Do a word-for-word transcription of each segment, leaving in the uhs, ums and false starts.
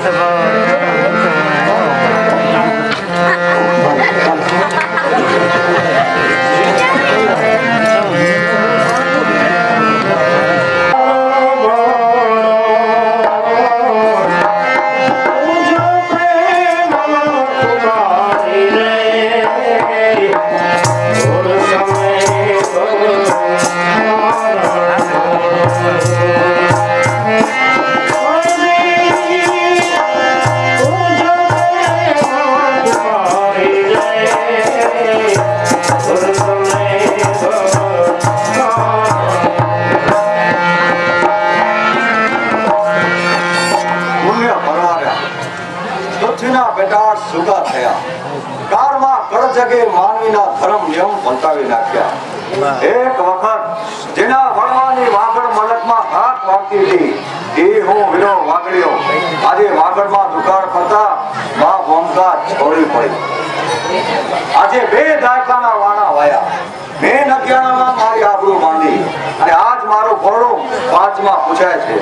એક વખત જેના વણવાની વાગડ મલકમાં હાથ વાગતી હતી એ હું વિનો વાગડ્યો. આજે વાગડમાં દુકાળ કરતા માં ભોમકા છોડી પડી. આજે બે દાયકાના વાણા વાયા. મેં નગિયાણામાં મારી આબરૂ બાંધી અને આજ મારું ઘોડું પાંચમાં પૂછાય છે.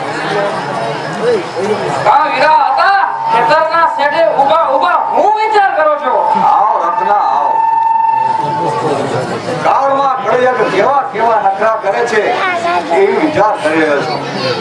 કા વીરા હતા ખેતરના સેડે ઊભા ઊભા હું વિચાર કરો છો? આવ રત્ના આવ. કાળમાં કળિયક કેવા કેવા નખરા કરે છે એ વિચાર કરી રહ્યો છું.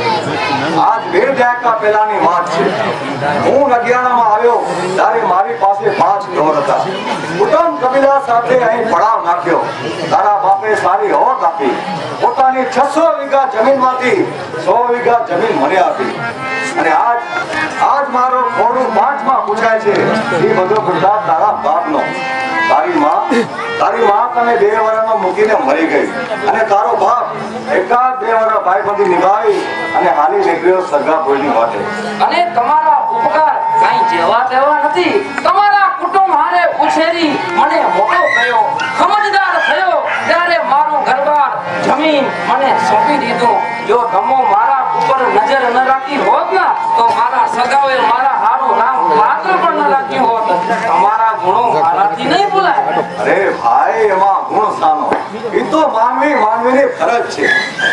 આજ બે દાયકા પહેલાની વાત છે. હું નગિયાણામાં આવ્યો ત્યારે મારી પાસે પાંચ ઢોર હતા. કુટુંબ કબીલા સાથે અહીં પડાવ નાખ્યો. તારા બાપે સારી હોત આપી. પોતાની છસો વીઘા જમીનમાંથી સો વીઘા જમીન મને આપી. અને આજ આજ મારો ઘોડું પાંચમાં પૂછાય છે એ બધો પ્રતાપ તારા બાપનો. તારી માં તારી માં તને બે વર્ષમાં મૂકીને મરી ગઈ અને તારો બાપ એકાદ બે વર્ષ ભાઈબંધી નિભાવી અને હાલી નીકળ્યો સગા ભોયની વાટે. અને તમારા ઉપકાર કાઈ જેવા તેવા નથી. તમારા કુટુંબ હારે ઉછેરી મને મોટો થયો, સમજદાર થયો ત્યારે મારું ઘરબાર જમીન મને સોંપી દીધું. જો તમે મારા ઉપર નજર ન રાખી હોત ને તો મારા સગાઓએ મારા હારું નામ માત્ર પણ ન રાખ્યું હોત. તમારા ગુણો મારાથી નહીં ભૂલાય. અરે ભાઈ એમાં ગુણ સાનો? એ તો માનવી માનવીની ફરજ છે.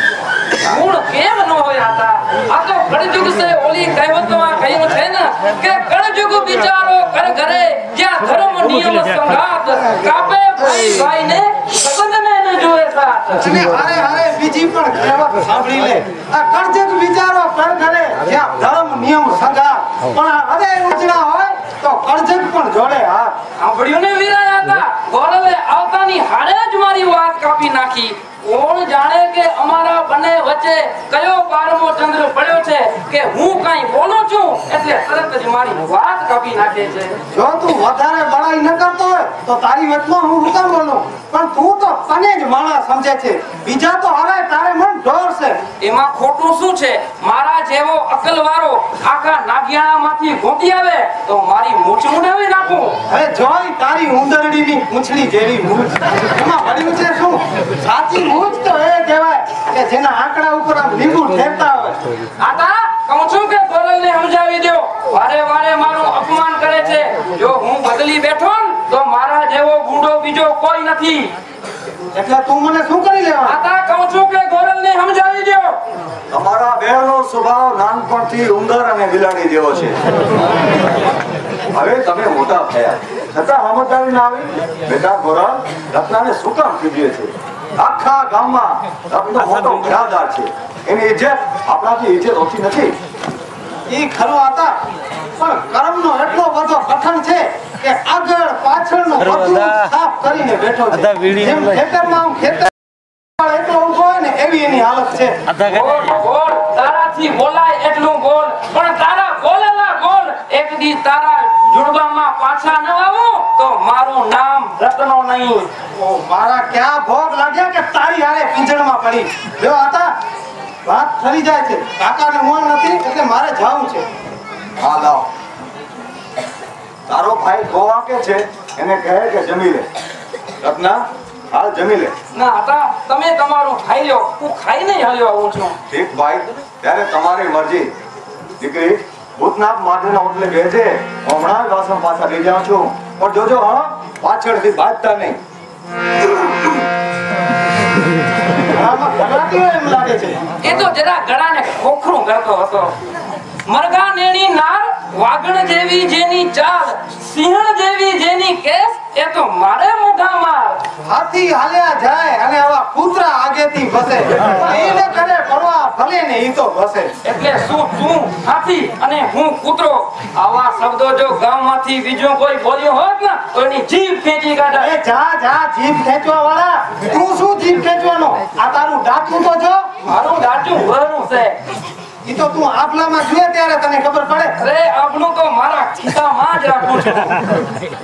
ગુણ કેમ ન હોય હતા? આ તો કળજુગ છે. ઓલી કહેવતમાં કહ્યું છે ને કે કળજુગ વિચારો ઘર ઘરે જ્યાં ધર્મ નિયમ સંઘાત કાપે ભાઈ ભાઈને સબંધને ન જોએ સાથ. અને હારે હારે બીજી પણ કહેવત સાંભળી લે. આ કળજુગ વિચારો ઘર ઘરે જ્યાં ધર્મ નિયમ સંઘાત પણ હૃદય ઉજળા હોય તો કળજુગ પણ જોડે હાથ. સાંભળ્યું ને વીરા હતા? ગોરલે આવતાની હારે જ મારી વાત કાપી નાખી. કોણ જાણે કે અમારા બંને વચ્ચે કયો બારમો ચંદ્ર પડ્યો છે કે હું કાઈ બોલું છું એટલે તરત જ મારી વાત કાપી નાખે છે. જો તું વધારે બળાઈ ન કરતો હોય તો તારી વચમાં હું શું કામ બોલું? પણ તું તો તને જ માણસ સમજે છે. બીજા તો હવે તારે મન ઢોર છે. એમાં ખોટું શું છે? મારા જેવો અકલવાળો આખા નાગિયાણામાંથી ગોતી આવે તો મારી મૂછ મુડાવી નાખું. હવે જોઈ તારી ઉંદરડીની પૂંછડી જેવી મૂછ. એમાં પડ્યું છે શું? સાચી મૂછ તો એ કહેવાય કે જેના આંકડા ઉપર આમ લીંબુ ઠેરતા હોય. આતા કહું છું કે ગોરલને સમજાવી દો. વારે વારે મારું અપમાન કરે છે. જો હું બદલી બેઠો ને તો મારા જેવો ગુંડો બીજો કોઈ નથી. એટલે તું મને શું કરી લેવા? આતા કહું છું કે ગોરલને સમજાવી દો. તમારા બેનો સ્વભાવ નાનપણથી ઉંદર અને બિલાડી જેવો છે. હવે તમે મોટા થયા છતાં સમજદારી ના આવી. બેટા ગોરલ, રત્નાને શું કામ કીધું છે? આખા ગામમાં રત્નો મોટો ઘરાદાર છે. એની ઇજ્જત આપણાથી ઇજ્જત ઓછી નથી. એ ખરો હતા પણ કર્મનો એટલો બધો કઠણ છે કે આગળ પાછળનું બધું સાફ કરીને બેઠો છે. જેમ ખેતરમાં આમ ખેતર એટલો ઊભો હોય ને એવી એની હાલત છે. બોલ બોલ, તારાથી બોલાય એટલું બોલ. પણ તારા બોલેલા બોલ એક દી તારા જુડવામાં પાછા ન આવું તો મારું નામ રત્નો નહીં. ઓ મારા ક્યાં ભોગ લાગ્યા કે તારી હારે પિંજણમાં પડી. જો હતા વાત ફરી જાય છે. કાકાને મોણ નથી એટલે મારે જાવું છે. હા લાવ. તારો ભાઈ ગોવા કે છે એને કહે કે જમી લે. રત્ના હાલ જમી લે. ના હતા, તમે તમારું ખાઈ લો. હું ખાઈ નહીં હાલ્યો આવું છું. ઠીક ભાઈ, ત્યારે તમારી મરજી. દીકરી ભૂતનાથ માધવના ઓટલે બેસે. હમણાં જ વાસણ પાછા લઈ જાઉં છું. પણ જોજો હા, પાછળથી બાજતા નહીં. આમાં ગળાતી હોય એમ લાગે છે. એ તો જરા ગળાને ખોખરું કરતો હતો. મરઘા નેણી નાર વાગણ જેવી જેની ચાલ સિંહણ જેવી જેની કેસ એ તો મારે મોઢા માર હાથી હાલ્યા જાય અને આવા કૂતરા આગેથી ફસે એને કરે પરવા ભલે ને ઈ તો ફસે એટલે શું તું હાથી અને હું કૂતરો આવા શબ્દો જો ગામમાંથી બીજો કોઈ બોલ્યો હોત ને તો એની જીભ ખેંચી કાઢે એ જા જા જીભ ખેંચવા વાળા તું શું જીભ ખેંચવાનો આ તારું દાંતું તો જો મારું દાચું ભરું છે ઈ તો તું આભલામાં જુએ ત્યારે તને ખબર પડે અરે આપણું તો મારા ખિસ્સામાં જ રાખું છું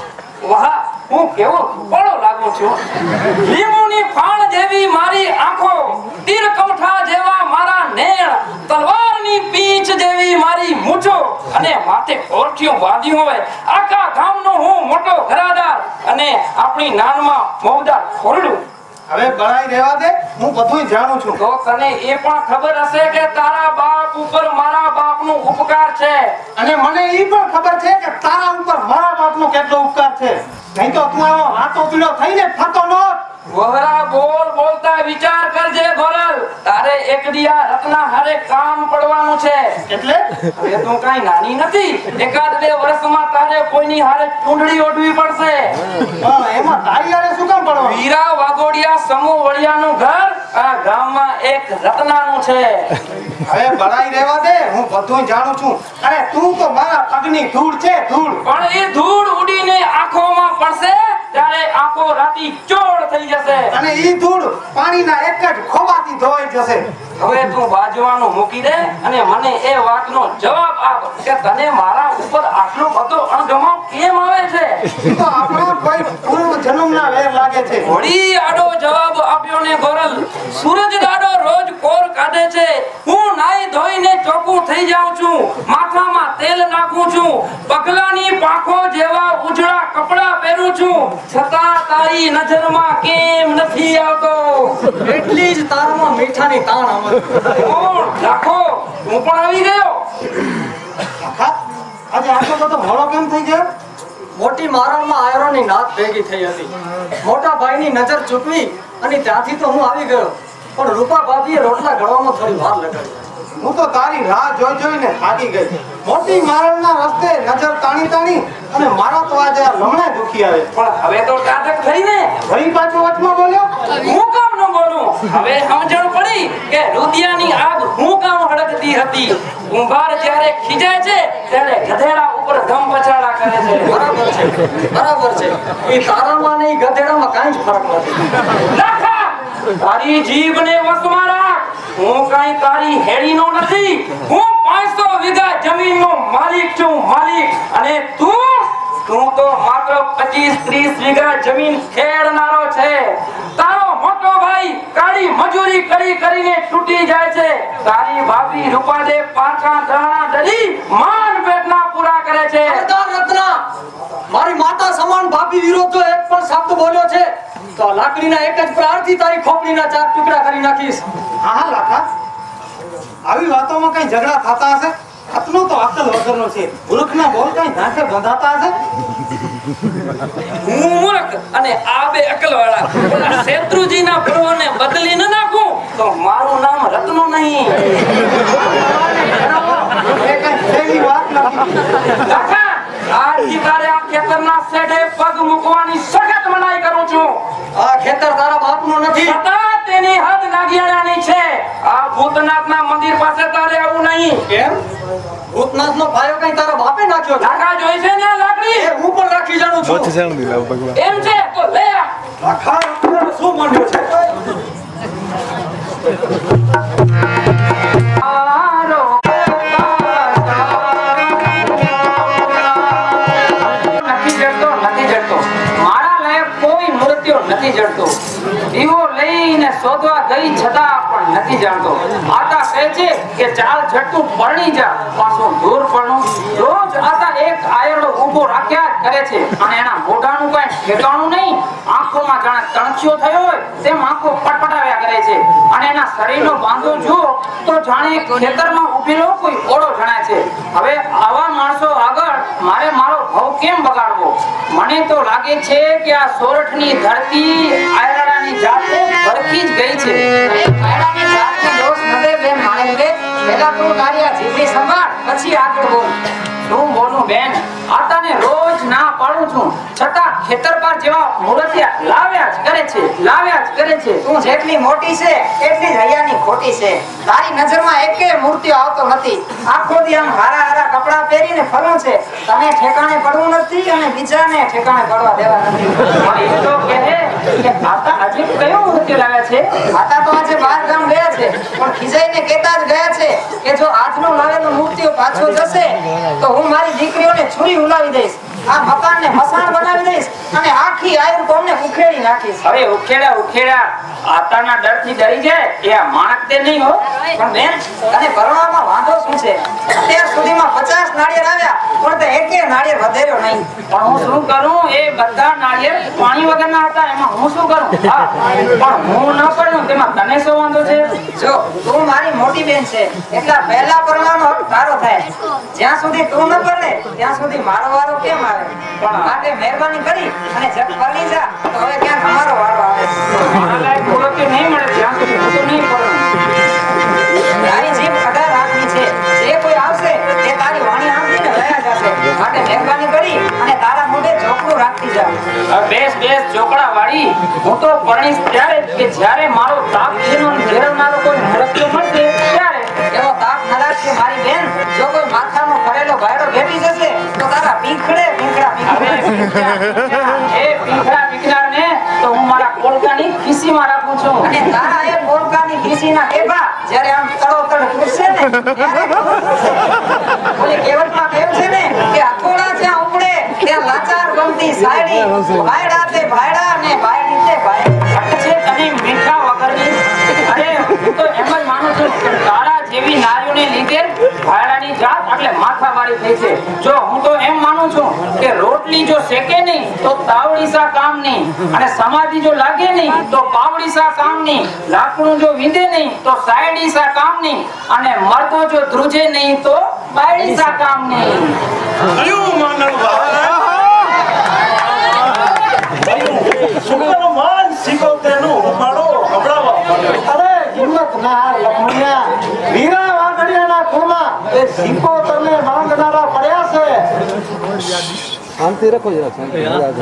વાહ હું કેવો બળો લાગુ છું લીંબુની ફાણ જેવી મારી આંખો તીર કમઠા જેવા મારા નેણ તલવારની પીંછ જેવી મારી મૂછો અને માથે કોરઠિયું બાંધ્યું હોય આખા ગામનો હું મોટો ઘરાદાર અને આપણી નાનમાં મોવદાર ખોરડું હવે બળાઈ રહેવા દે હું બધુંય જાણું છું તો તને એ પણ ખબર હશે કે તારા બાપ ઉપર મારા બાપનો ઉપકાર છે અને મને ઈ પણ ખબર છે કે તારા ઉપર મારા બાપનો કેટલો ઉપકાર છે નહીં તો તું આવો વાતો પીળો થઈને ફરતો નહોત વહરા બોલ બોલતા વિચાર કરજે ગોરલ તારે એક દિયા રત્ના હારે કામ પડવાનું છે એટલે હવે તું કાઈ નાની નથી એકાદ બે વર્ષમાં તારે કોઈની હારે ચૂંડડી ઓઢવી પડશે પણ એમાં તારી હારે શું કામ પડવાનું વીરા વાગોડિયા સમૂહ વડિયાનું ઘર આ ગામમાં એક રત્નાનું છે હવે બળાઈ રહેવા દે હું બધું જાણું છું અરે તું તો મારા પગની ધૂળ છે ધૂળ પણ એ ધૂળ ઉડીને આંખોમાં પડશે ત્યારે આંખો રાતી ચોળ થઈ જશે અને ઈ ધૂળ પાણીના એક જ ખોબાથી ધોઈ જશે હવે તું બાજવાનું મૂકી દે અને મને એ વાતનો જવાબ આપ કે તને મારા ઉપર આટલો બધો અણગમો કેમ આવે છે ઈ તો આપણા કોઈ પૂર્વ જન્મના વેર લાગે છે ઘોડી આડો જવાબ આપ્યો ને ગોરલ સૂરજ દાડો રોજ કોર કાઢે છે હું નાઈ ધોઈને ચોખ્ખું થઈ જાઉં છું માથામાં તેલ નાખું છું પગલાની પાંખો જેવા ઉજળા કપડા પહેરું છું છતાં તારી નજરમાં કેમ નથી આવતો એટલી જ તારામાં મીઠાની તાણ આવે કોણ રાખો હું પણ આવી ગયો આખા આજે આટલો બધો મોડો કેમ થઈ ગયો મોટી મારણમાં આયરોની નાત ભેગી થઈ હતી મોટા ભાઈની નજર ચૂકવી અને ત્યાંથી તો હું આવી ગયો પણ રૂપા ભાભીએ રોટલા ઘડવામાં થોડી વાર લગાડી હું તો તારી રાહ જોઈ જોઈને થાકી ગઈ મોટી મારણના રસ્તે નજર તાણી તાણી અને મારા તો આજે આ લમણે દુખી આવે પણ હવે તો ટાટક થઈ ને ફરી પાછો વચમાં બોલ્યો હું કામ ન બોલું હવે સમજણ પડી કે રુદિયાની આગ હું કામ હળગતી હતી કુંભાર જ્યારે ખીજાય છે ત્યારે ગધેડા ઉપર ધમ પછાડા કરે છે બરાબર છે બરાબર છે એ તારામાં ને ઈ ગધેડામાં કાંઈ જ ફરક નથી લાખા તારી જીભને વશમાં રાખ હું કાઈ તારી હેડીનો નથી હું પાંચસો વીઘા જમીનનો માલિક છું માલિક અને તું તું તો માત્ર પચીસ ત્રીસ વીઘા જમીન ખેડનારો છે તારો મોટો ભાઈ કાળી મજૂરી કરી કરીને તૂટી જાય છે તારી ભાભી રૂપાદે પાછા દાણા દરી માન પેટના પૂરા કરે છે ખબરદાર રત્ના મારી માતા સમાન ભાભી વિરોધ જો એક પણ શબ્દ બોલ્યો છે તો આ લાકડીના એક જ પ્રહારથી તારી ખોપડીના ચાર ટુકડા કરી નાખીશ હા હા લાખા આવી વાતોમાં કઈ ઝઘડા થતા હશે આટલો તો અકલ વગરનો છે મૂર્ખના બોલ કઈ નાકે બંધાતા હશે હું મૂર્ખ અને આ બે અકલવાળા શેત્રુજીના પ્રવાહને બદલી ન નાખું તો મારું નામ રત્નો નહીં એ કઈ સહેલી વાત નથી કાકા આજથી તારે આ ખેતરના શેઢે પગ મૂકવાની સખત મનાઈ કરું છું આ ખેતર તારા બાપનું નથી છતાં તેની હદ નાગિયાણાની છે આ ભૂતનાથના મંદિર પાસે તારે આવું નહીં કેમ ભૂતનાથનો પાયો કઈ તારા બાપે નાખ્યો છે કાકા જોઈ છે ને આ લાકડી એ હું પણ રાખી જાણું છું એમ છે તો લે આ. આખા રત્નાને શું માંડ્યો છે આરો નથી જડતો નથી જડતો મારા લાયક કોઈ મૃત્યુ નથી જડતો દીવો લઈને શોધવા ગઈ છતાં પણ નથી જાણતો આતા કહે છે કે ચાલ ઝટકું પરણી જા પાછું દૂર પરણું રોજ આતા એક આયરડો ઊભો રાખ્યા જ કરે છે અને એના મોઢાનું કઈ ઠેકાણું નહીં આંખોમાં જાણે તણખિયો થયો હોય તેમ આંખો પટપટાવ્યા કરે છે અને એના શરીરનો બાંધો જુઓ તો જાણે ખેતરમાં ઉભેલો કોઈ ઓળો જણાય છે હવે આવા માણસો આગળ મારે મારો ભાવ કેમ બગાડવો મને તો લાગે છે કે આ સોરઠની ધરતી આયરડાની જાતે ભરખી જ ગઈ છે આયરડાની જાતને દોષ ન દે બે માણસ પેલા તું તારી આ જીભની સંભાળ પછી આગળ બોલ. શું બોલું બેન? આતાને રોજ ના પાડું છું છતાં ખેતર પર જેવા મૂર્તિયા લાવ્યા જ કરે છે લાવ્યા જ કરે છે. તું જેટલી મોટી છે એટલી જ હૈયાની ખોટી છે. તારી નજરમાં એકેય મૂર્તિઓ આવતો નથી. આખો દી આમ હારા હારા કપડાં પહેરીને ફરું છે. તને ઠેકાણે પડવું નથી અને બીજાને ઠેકાણે પડવા દેવા નથી. હા, એ તો કહે કે આતા આજે કયો મૂર્તિ લાવ્યા છે? આતા તો આજે બહાર ગામ ગયા છે પણ ખીજાઈને કહેતા જ ગયા છે કે જો આજનું લાવેલું મૂર્તિઓ પાછો જશે તો હું મારી દીકરીઓને છુરી ઉલાવી દઈશ, આ મકાનને મસાણ બનાવી દઈશ અને આખી આયુ કોમને ઉખેડી નાખીશ. હવે ઉખેડા ઉખેડા આતાના ડરથી ડરી જાય એ આ માણસ તે નહીં હો. પણ બેન તને ભરવામાં વાંધો શું છે? અત્યાર સુધીમાં પચાસ નાળિયેર આવ્યા પણ તે એકેય નાળિયેર વધેર્યો નહીં. પણ હું શું કરું? એ બધા નાળિયેર પાણી વગરના હતા, એમાં હું શું કરું? હા, પણ હું ન પડ્યું તેમાં તને શું વાંધો છે? જો તું મારી મોટી બેન છે એટલા પહેલા પરવાનો હક તારો થાય. જ્યાં સુધી તું ન પરણે ત્યાં સુધી મારો વારો કેમ આવે? પણ માટે મહેરબાની કરી અને જટ પરણી જા તો હવે ક્યાંક અમારો વારો આવે. મારા લાયક મૂર્તિ નહીં મળે ત્યાં સુધી હું તો નહીં પડું. તારી જીભ અઢાર હાથની છે. જે કોઈ આવશે તે તારી વાણી આંબીને લયા જશે. માટે મહેરબાની કરી અને તારા મોઢે ચોકડું રાખતી જા. હવે બેસ બેસ ચોકડા વાળી. હું તો પરણીશ ત્યારે જ કે જ્યારે મારો તાપ જેનો ફેરવનારો કોઈ મૂર્તિઓ મળશે ત્યારે. એવો તાપ ન રાખજે મારી બેન. જો કોઈ માથાનો ફરેલો ભાયડો ભેટી જશે તો તારા પીંખડે પીંખડા હવે પીંખડે. એ પીંખડા પીકનાર ને તો હું મારા કોલકાની ખિસ્સીમાં રાખું છું. અને તારા એ પોલકાની ખીસીના ટેપા જ્યારે આમ તડોતડ તૂટશે ને ત્યારે ઓલી કહેવતમાં કેવું છે ને કે હથોડા જ્યાં ઉપડે ત્યાં લાચાર ગમતી સાયડી, ભાયડા તે ભાયડા અને ભાયડી તે ભાયડી. અટ છે તને મીઠા વગરની. અરે હું તો એમ જ માનું છું કે તારા જેવી નારીઓને લીધે ભાયડાની જાત એટલે માથાવાળી થઈ છે. જો હું તો એમ માનું છું કે રોટલી જો શેકે નહીં તો તાવડી સા કામ નહીં, અને સમાધિ જો લાગે નહીં તો પાવડી સા કામ નહીં, લાકડું જો વિંધે નહીં તો સાયડી સા કામ નહીં, અને મરતો જો ધ્રુજે નહીં તો બાયડી સા કામ નહીં. કયું માનવભાઈ? શુક્ર માન શીખવતેનું ઉપાડો હમણાં. અરે હિંમત ના હાર લખમણિયા. વીરા વાઘડિયાના ખૂણમાં એ શીખો તમને માંગનારા પડ્યા છે. શાંતિ રાખો જરા શાંતિ.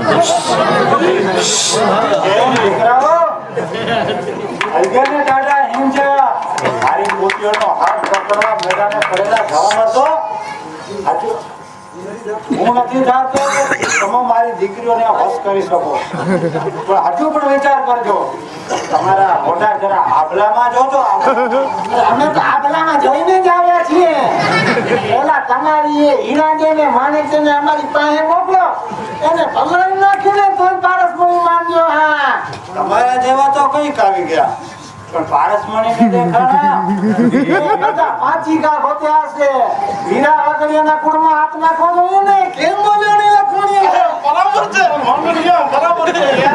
એમ દીકરાઓ અલગને દાદા હિમ છે. મારી મોતીઓનો હાથ પકડવા મેદાને પડેલા જવાનો તો આજુ હું નથી જાણતો કે તમે મારી દીકરીઓને હોશ કરી શકો, પણ હજુ પણ વિચાર કરજો. તમારા મોટા જરા આબલામાં જોજો. અમે તો આબલામાં જોઈને જ આવ્યા છીએ. પેલા તમારી એ હીરાજને માણેકને અમારી પાસે મોકલો, એને ભમરાઈ નાખીને તોય પારસમણી માંગ્યો. હા, તમારા જેવા તો કઈક આવી ગયા પણ પારસમણી ને દેખાણા એ બધા પાંચી ગા ગોત્યા છે. હીરા વાગડિયાના કુળમાં હાથ નાખવો જોઈએ ને. કેમ બોલ્યો ને લખમણી? બરાબર છે મંગળિયા, બરાબર છે યાર.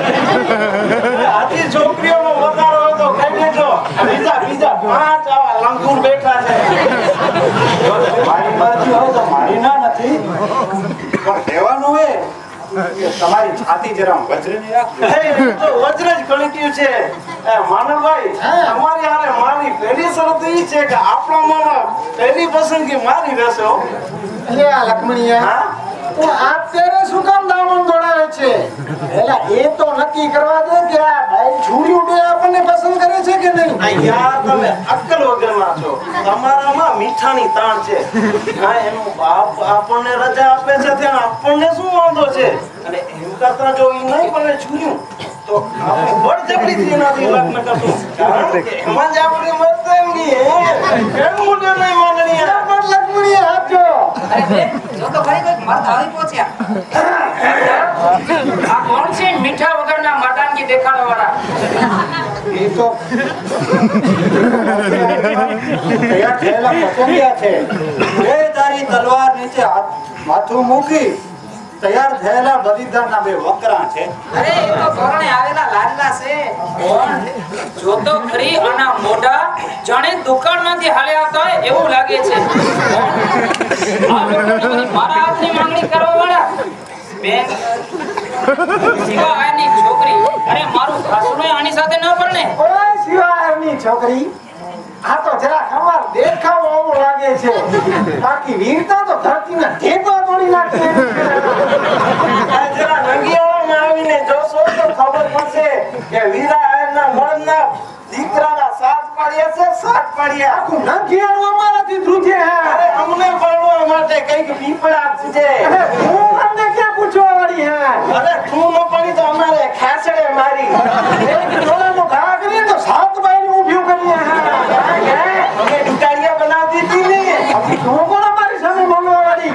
આજી છોકરીઓનો વધારો હોય તો કઈ દેજો. બીજા બીજા પાંચ આવા લંગુર બેઠા છે. મારી બાજુ હોય તો મારી ના નથી, પણ કહેવાનું એ કે તમારી છાતી જરા વજ્રની રાખજો. હે, એ તો વજ્ર જ કણક્યું છે. એ માનવભાઈ, અમારી હારે મારી પહેલી શરત એ છે કે આપણામાં પહેલી પસંદગી મારી રહેશે હો. અરે આ લખમણીયા, હા? તો અત્યારે શું કામ દામણ દોડાવે છે? એલા એ તો નક્કી કરવા દે કે આ ભાઈ છોરીઓ બે આપણને પસંદ કરે છે કે નહીં. આ યાર તમે અક્કલ વગરના છો. તમારામાં મીઠાની તાણ છે. હા, એનું બાપ આપણને રજા આપે છે ત્યાં આપણને શું વાંધો છે? અને એમ કરતા જો ઈ નહીં બને છૂર્યું તો આપણે બળજબરીથી એનાથી લગ્ન કરશું. કારણ કે એમાં જ આપણી મતદાનગી હે. કેમ મુજે નહીં માનણી યાર? પણ લખમણીયા આપજો. અરે બેન, જો તો ખરી કોઈક મર્દ આવી પહોંચ્યા. આ કોણ છે મીઠા વગરના મર્દાનગી દેખાડવા વાળા? એ તો તૈયાર થયેલા પસંદિયા છે. એ તારી તલવાર નીચે હાથ માથું મૂકી તૈયાર થયેલા બલિદાનના બે વકરા છે. અરે એ તો ધોરણે આવેલા લાડલા છે. કોણ? જો તો ખરી આના મોઢા જાણે દુકાનમાંથી હાલ્યા હતા હોય એવું લાગે છે. કોણ? આ લોકોની મારા હાથની માંગણી કરવા વાળા બેન શિવાયની છોકરી. અરે મારું ખાસું આની સાથે ન પરણે. ઓય શિવાયની છોકરી, આ તો જરા ખબર દેખાવ આવો લાગે છે બાકી વીરતા તો ધરતીના ઢેબા તોડી નાખે જરા નંગિયાળામાં આવીને જોશો તો ખબર પડશે કે વીરા આયરના મળના દીકરાના સાત પાડ્યા છે સાત પાડ્યા આખું નંગિયાળું અમારાથી ધ્રુજે હે અરે અમને ભણવા માટે કઈક પીપળા પૂછે હું તમને ક્યાં પૂછવા વાળી હે અરે તું ન પડી તો અમારે ખાસડે મારી એક ડોળાનો ઘા કરીએ તો સાત બાયને ઊભ્યું કરીએ હે અમે દુકાળિયા બનાવતી હતી ને તું કોણ અમારી સામે બોલવા વાળી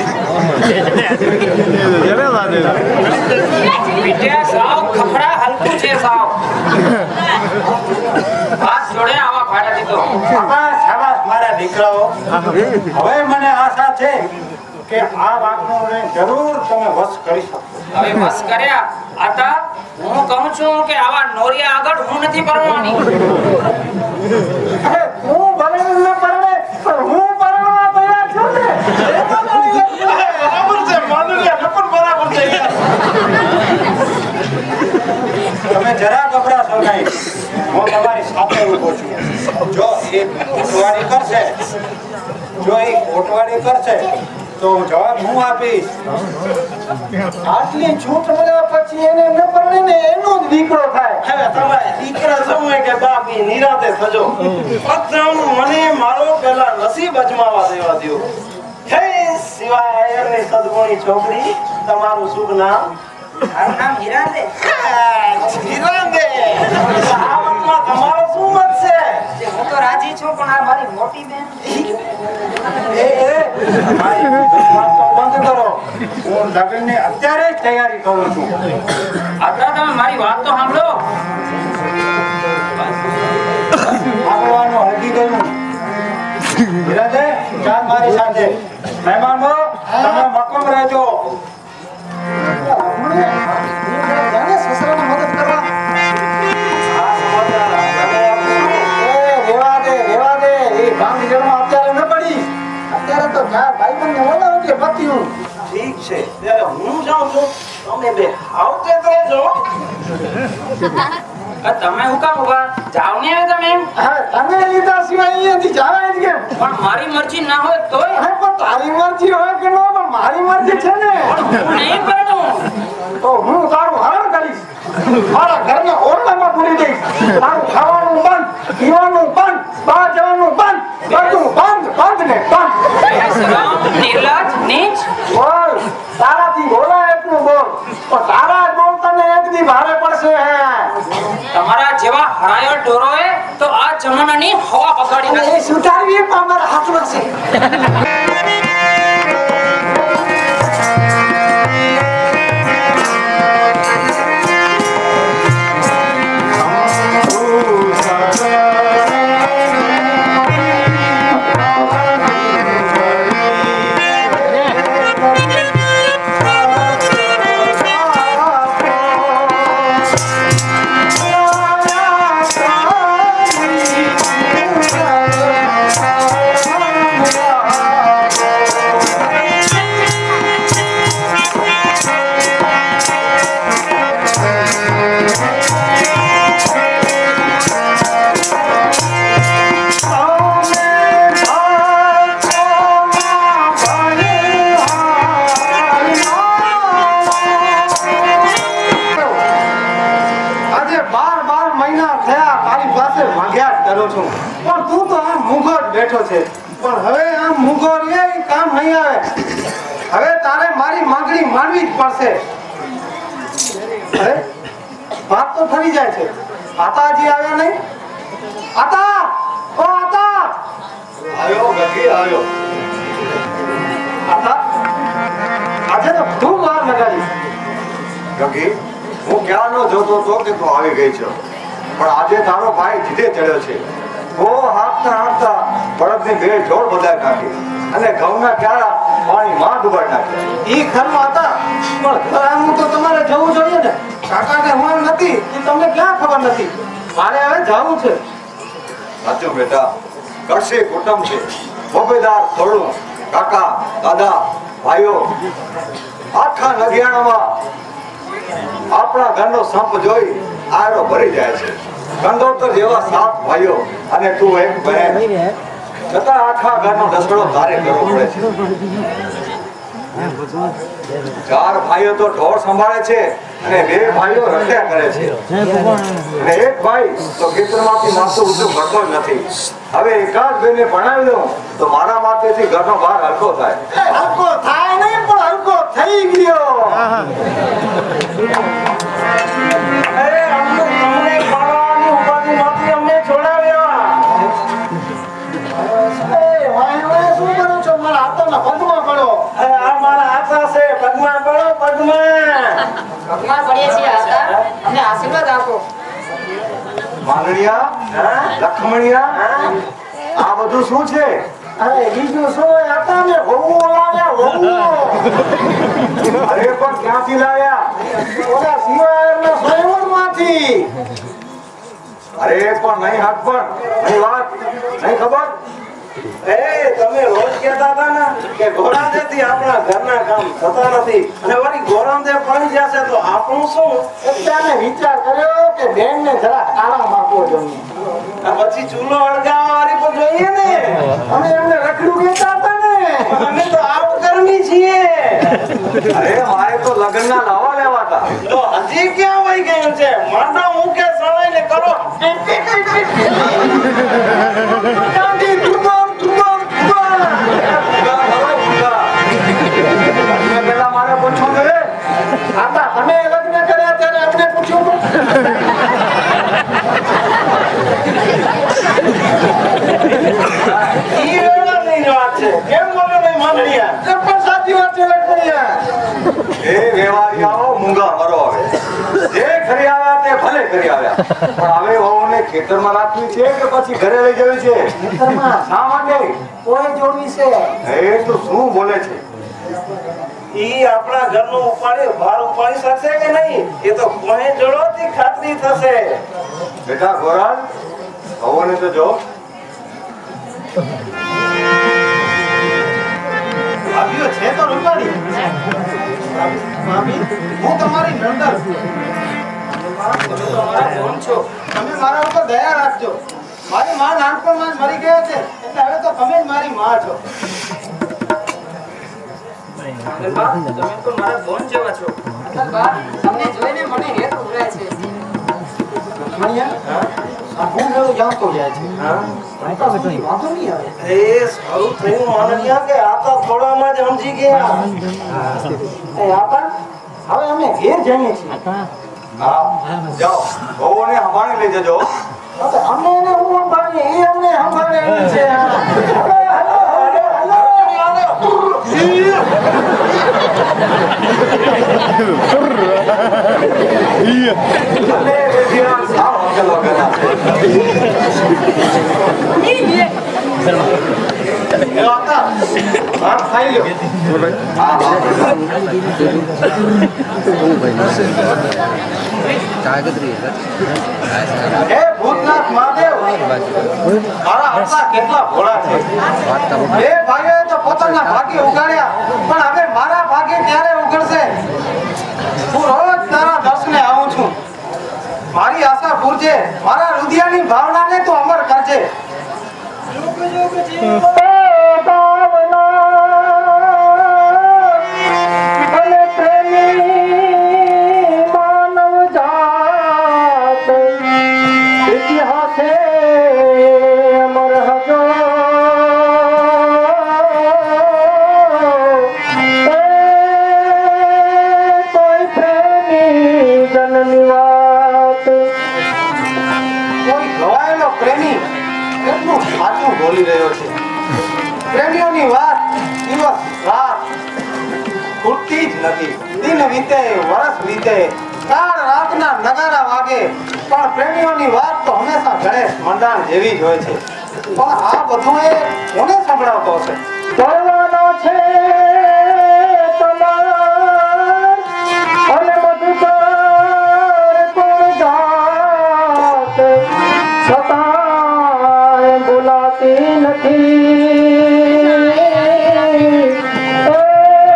પીઠે સાવ ખખડા હલકું છે સાવ હાથ જોડે આવા ફાટા દીધો શાબાશ શાબાશ મારા દીકરાઓ હવે મને આશા છે કે આ વાતનો જરૂર તમે વશ કરી શકો હવે બસ કર્યા આતા હું કહું છું કે આવા નોરિયા આગળ હું નથી પરવાની અરે હું ભલે ન પરણે પણ હું પરણવા તૈયાર છું ને બરાબર છે માનવીયા નપર બરાબર છે તમે જરા ગભરાશો નહીં હું તમારી સાથે ઊભો છું જો એ કોટવાડી કરશે જો એ કોટવાડી કરશે તો જવાબ હું આપીશ આટલી છૂટ મળ્યા પછી એને ન પરણે ને એનો જ દીકરો થાય હવે તમારે દીકરા સમય કે બાપી નિરાતે થજો પત્રનું મને મારો પેલા નસીબ અજમાવા દેવા દો હે સિવાય એની સદગુણી છોકરી તમારું શુભ નામ મારું નામ હીરાંદે હીરાંદે આ વાતમાં તમારો શું મત છે જે હું તો રાજી છું પણ આ મારી મોટી બેન એ એ મારી વાત તો બંધ કરો હું લગ્નની અત્યારે જ તૈયારી કરું છું આતા તમે મારી વાત તો સાંભળો આગળવાનું હજી ગયું વિરાજે ચાલ મારી સાથે મહેમાનો તમે મક્કમ રહેજો સસરાને મદદ કરવા આ સમાચાર એ રેવા દે રેવા દે એ ગાંધીગઢમાં અત્યારે ન પડી અત્યારે તો ચાર ભાઈ બંને બોલાવો કે પતિયું ઠીક છે ત્યારે હું જાઉં છું તમે બે આવતે તો રહેજો આ તમે હું કામ ઉભા જાવ ને હવે તમે એમ હા તમે લીધા સિવાય અહીંયાથી જવાય જ કેમ પણ મારી મરજી ના હોય તોય હા પણ તારી મરજી હોય કે ન પણ મારી મરજી છે ને હું નહીં પરણું તો હું તારું હરણ કરીશ મારા ઘરના ઓરડામાં પૂરી દઈશ તારું ખાવાનું બંધ પીવાનું બંધ બહાર જવાનું બંધ બધું બંધ બંધ ને બંધ બેશરમ, નિર્લજ્જ, નીચ. બોલ તારાથી બોલાય એટલું બોલ પણ તારા જ બોલ તને એક દી ભારે પડશે હે તમારા જેવા હરાયો ઢોરોએ તો આ જમાનાની હવા બગાડી અને નાખી. એ સુધારવી પણ અમારા હાથમાં છે પણ હવે આ મૂંગો રે કામ નહીં આવે હવે તારે મારી માંગણી માનવી જ પડશે અરે વાત તો ફરી જાય છે આતાજી આવ્યા નહીં આતા ઓ આતા આવ્યો ગગી આવ્યો આતા આજે તો ખૂબ વાર લગાડી ગગી હું ક્યારનો જોતો તો કે તું આવી ગઈ છે પણ આજે તારો ભાઈ જીદે ચડ્યો છે ઓ હાથતા હાથતા બળદની બે જોડ બદલાઈ નાખી અને ઘઉંના ક્યારા પાણી માં ડૂબાડી નાખ્યા ઈ ખરું આતા પણ ઘરાનું તો તમારે જવું જોઈએ ને કાકાને હું નથી એ તમને ક્યાં ખબર નથી મારે હવે જવું છે સાચું બેટા કડશે કુટુંબ છે બબેદાર થોડું કાકા દાદા ભાઈઓ આખા નગિયાણામાં આપણા ઘરનો સંપ જોઈ આયરો ભરી જાય છે કંદોતર જેવા સાત ભાઈઓ અને તું એક બહેન છતાં આખા ઘરનો દસડો તારે કરવો પડે છે. ચાર ભાઈઓ તો ઢોર સંભાળે છે અને બે ભાઈઓ રટ્યા કરે છે અને એક ભાઈ તો ખેતરમાંથી માથું ઊંચું કરતો જ નથી. હવે એકાદ બેને ભણાવી દઉં તો મારા માથેથી ઘરનો બહાર હલકો થાય. હલકો થાય નહીં પણ હલકો થઈ ગયો. અરે અમને તમને પાડવાની ઉપાધિમાંથી અમને છોડાવ્યા. એ વાય વાય શું કરો છો? મારા હાથોના પગમાં પડો. અરે આ મારા આશા છે. પગમાં પડો, પગમાં. પગમાં પડીએ છીએ આશા. અમને આશીર્વાદ આપો. માંગણિયા, હા? લખમણિયા, આ બધું શું છે? અરે બીજું શું હતા ને વહુઓ લાવ્યા વહુઓ. અરે પણ ક્યાંથી લાવ્યા? ઓલા સિવાયના સ્વયંવરમાંથી. અરે પણ નહીં હાથ પણ નહીં વાત નહીં ખબર. એ તમે રોજ કહેતા હતા ને કે ગોરામદેવથી આપણા ઘરના કામ થતા નથી અને વળી ગોરામદેવ પડી જશે તો આપણું શું? અત્યારે વિચાર કર્યો કે બેનને જરા આરામ આપવો જોઈએ. આ પછી ચૂલો અળગાવવા વાળી પણ જોઈએ ને. અમે એમને રખડું કહેતા હતા ને. અમે તો આપકર્મી છીએ. અરે મારે તો લગ્નના લાવા લેવા હતા. તો હજી ક્યાં વહી ગયું છે? માંડો મૂકે સળાઈને કરો. ગાંધી તુમામ તુમામ તુમામ. ભૂગા ભરો, ભૂગા. લગ્ન પહેલા મારે પૂછવું જોઈએ. આતા તમે લગ્ન કર્યા ત્યારે અમને પૂછ્યું હતું? ઈ વેળાની વાત છે. કેમ બોલ્યો નહીં માંડલિયા? એ પણ સાચી વાત છે લગ્નયા. એ વેવારિયાઓ મૂંગા મરો હવે. જે ખરી આવ્યા તે ભલે ખરી આવ્યા. પણ હવે વહુને ખેતરમાં રાખવી છે કે પછી ઘરે લઈ જવી છે? ખેતરમાં શા માટે? કોઈ જોડી છે. એ તો શું બોલે છે? ઈ આપણા ઘરનું ઉપાડી ભાર ઉપાડી શકશે કે નહીં એ તો કોઈ જોડોથી ખાતરી થશે. બેટા ગોરાલ, વહુને તો જો. ભાભીઓ છે તો રૂપાળી. ભાભી હું તમારી નંદર છું. તમે તમારા ફોન છો. તમે મારા ઉપર દયા રાખજો. મારી માં નાનપણમાં જ મરી ગયા છે એટલે હવે તો તમે જ મારી માં છો. તમે તો મારા બોન જેવા છો. બા, તમને જોઈને મને હેત ઉભરાય છે. લખમણિયા, આ હું મેળું જાણતો જાય છે. વાંધો નહીં આવે. એ સારું થયું માનલિયા કે આ તો થોડામાં જ સમજી ગયા. એ આપણ હવે અમે ઘેર જઈએ છીએ. હા, જાઓ. વહુને સંભાળી લઈ જજો. હવે અમને એને હું સંભાળીએ, એ અમને સંભાળે એમ છે. હવે હાલો, હાલો, હાલો. ભલે વેઠિયા સાવ અક્કલ વગરના છે. એ વાતા, ભાત ખાઈ લ્યો. હા, હા. હે ભૂતનાથ મહાદેવ, મારા આપણા કેટલા ભોળા છે. એ ભાઈઓએ તો પોતાના ભાગ્ય ઉગાડ્યા પણ હવે મારા ભાગ્ય ક્યારે ઉગડશે? હું રોજ તારા દર્શને આવું છું. મારી આશા પૂરજે, મારા રુધિયાની ભાવનાને તો અમર કરજે. કોઈ ગવાયેલો પ્રેમી કેટલું સાચું બોલી રહ્યો છે. પ્રેમીઓની વાત દિવસ રાત ખૂટતી જ નથી. દિન વીતે, વર્ષ વીતે, કાળ રાતના નગારા વાગે પણ પ્રેમીઓની વાત તો હંમેશા ગણેશ મંડાણ જેવી જ હોય છે. પણ આ બધું એ કોને સંભળાવતો હશે? બોલવાનો છે તમાર અને મધુકર કોણ જાત છતાંય બોલાતી નથી. એ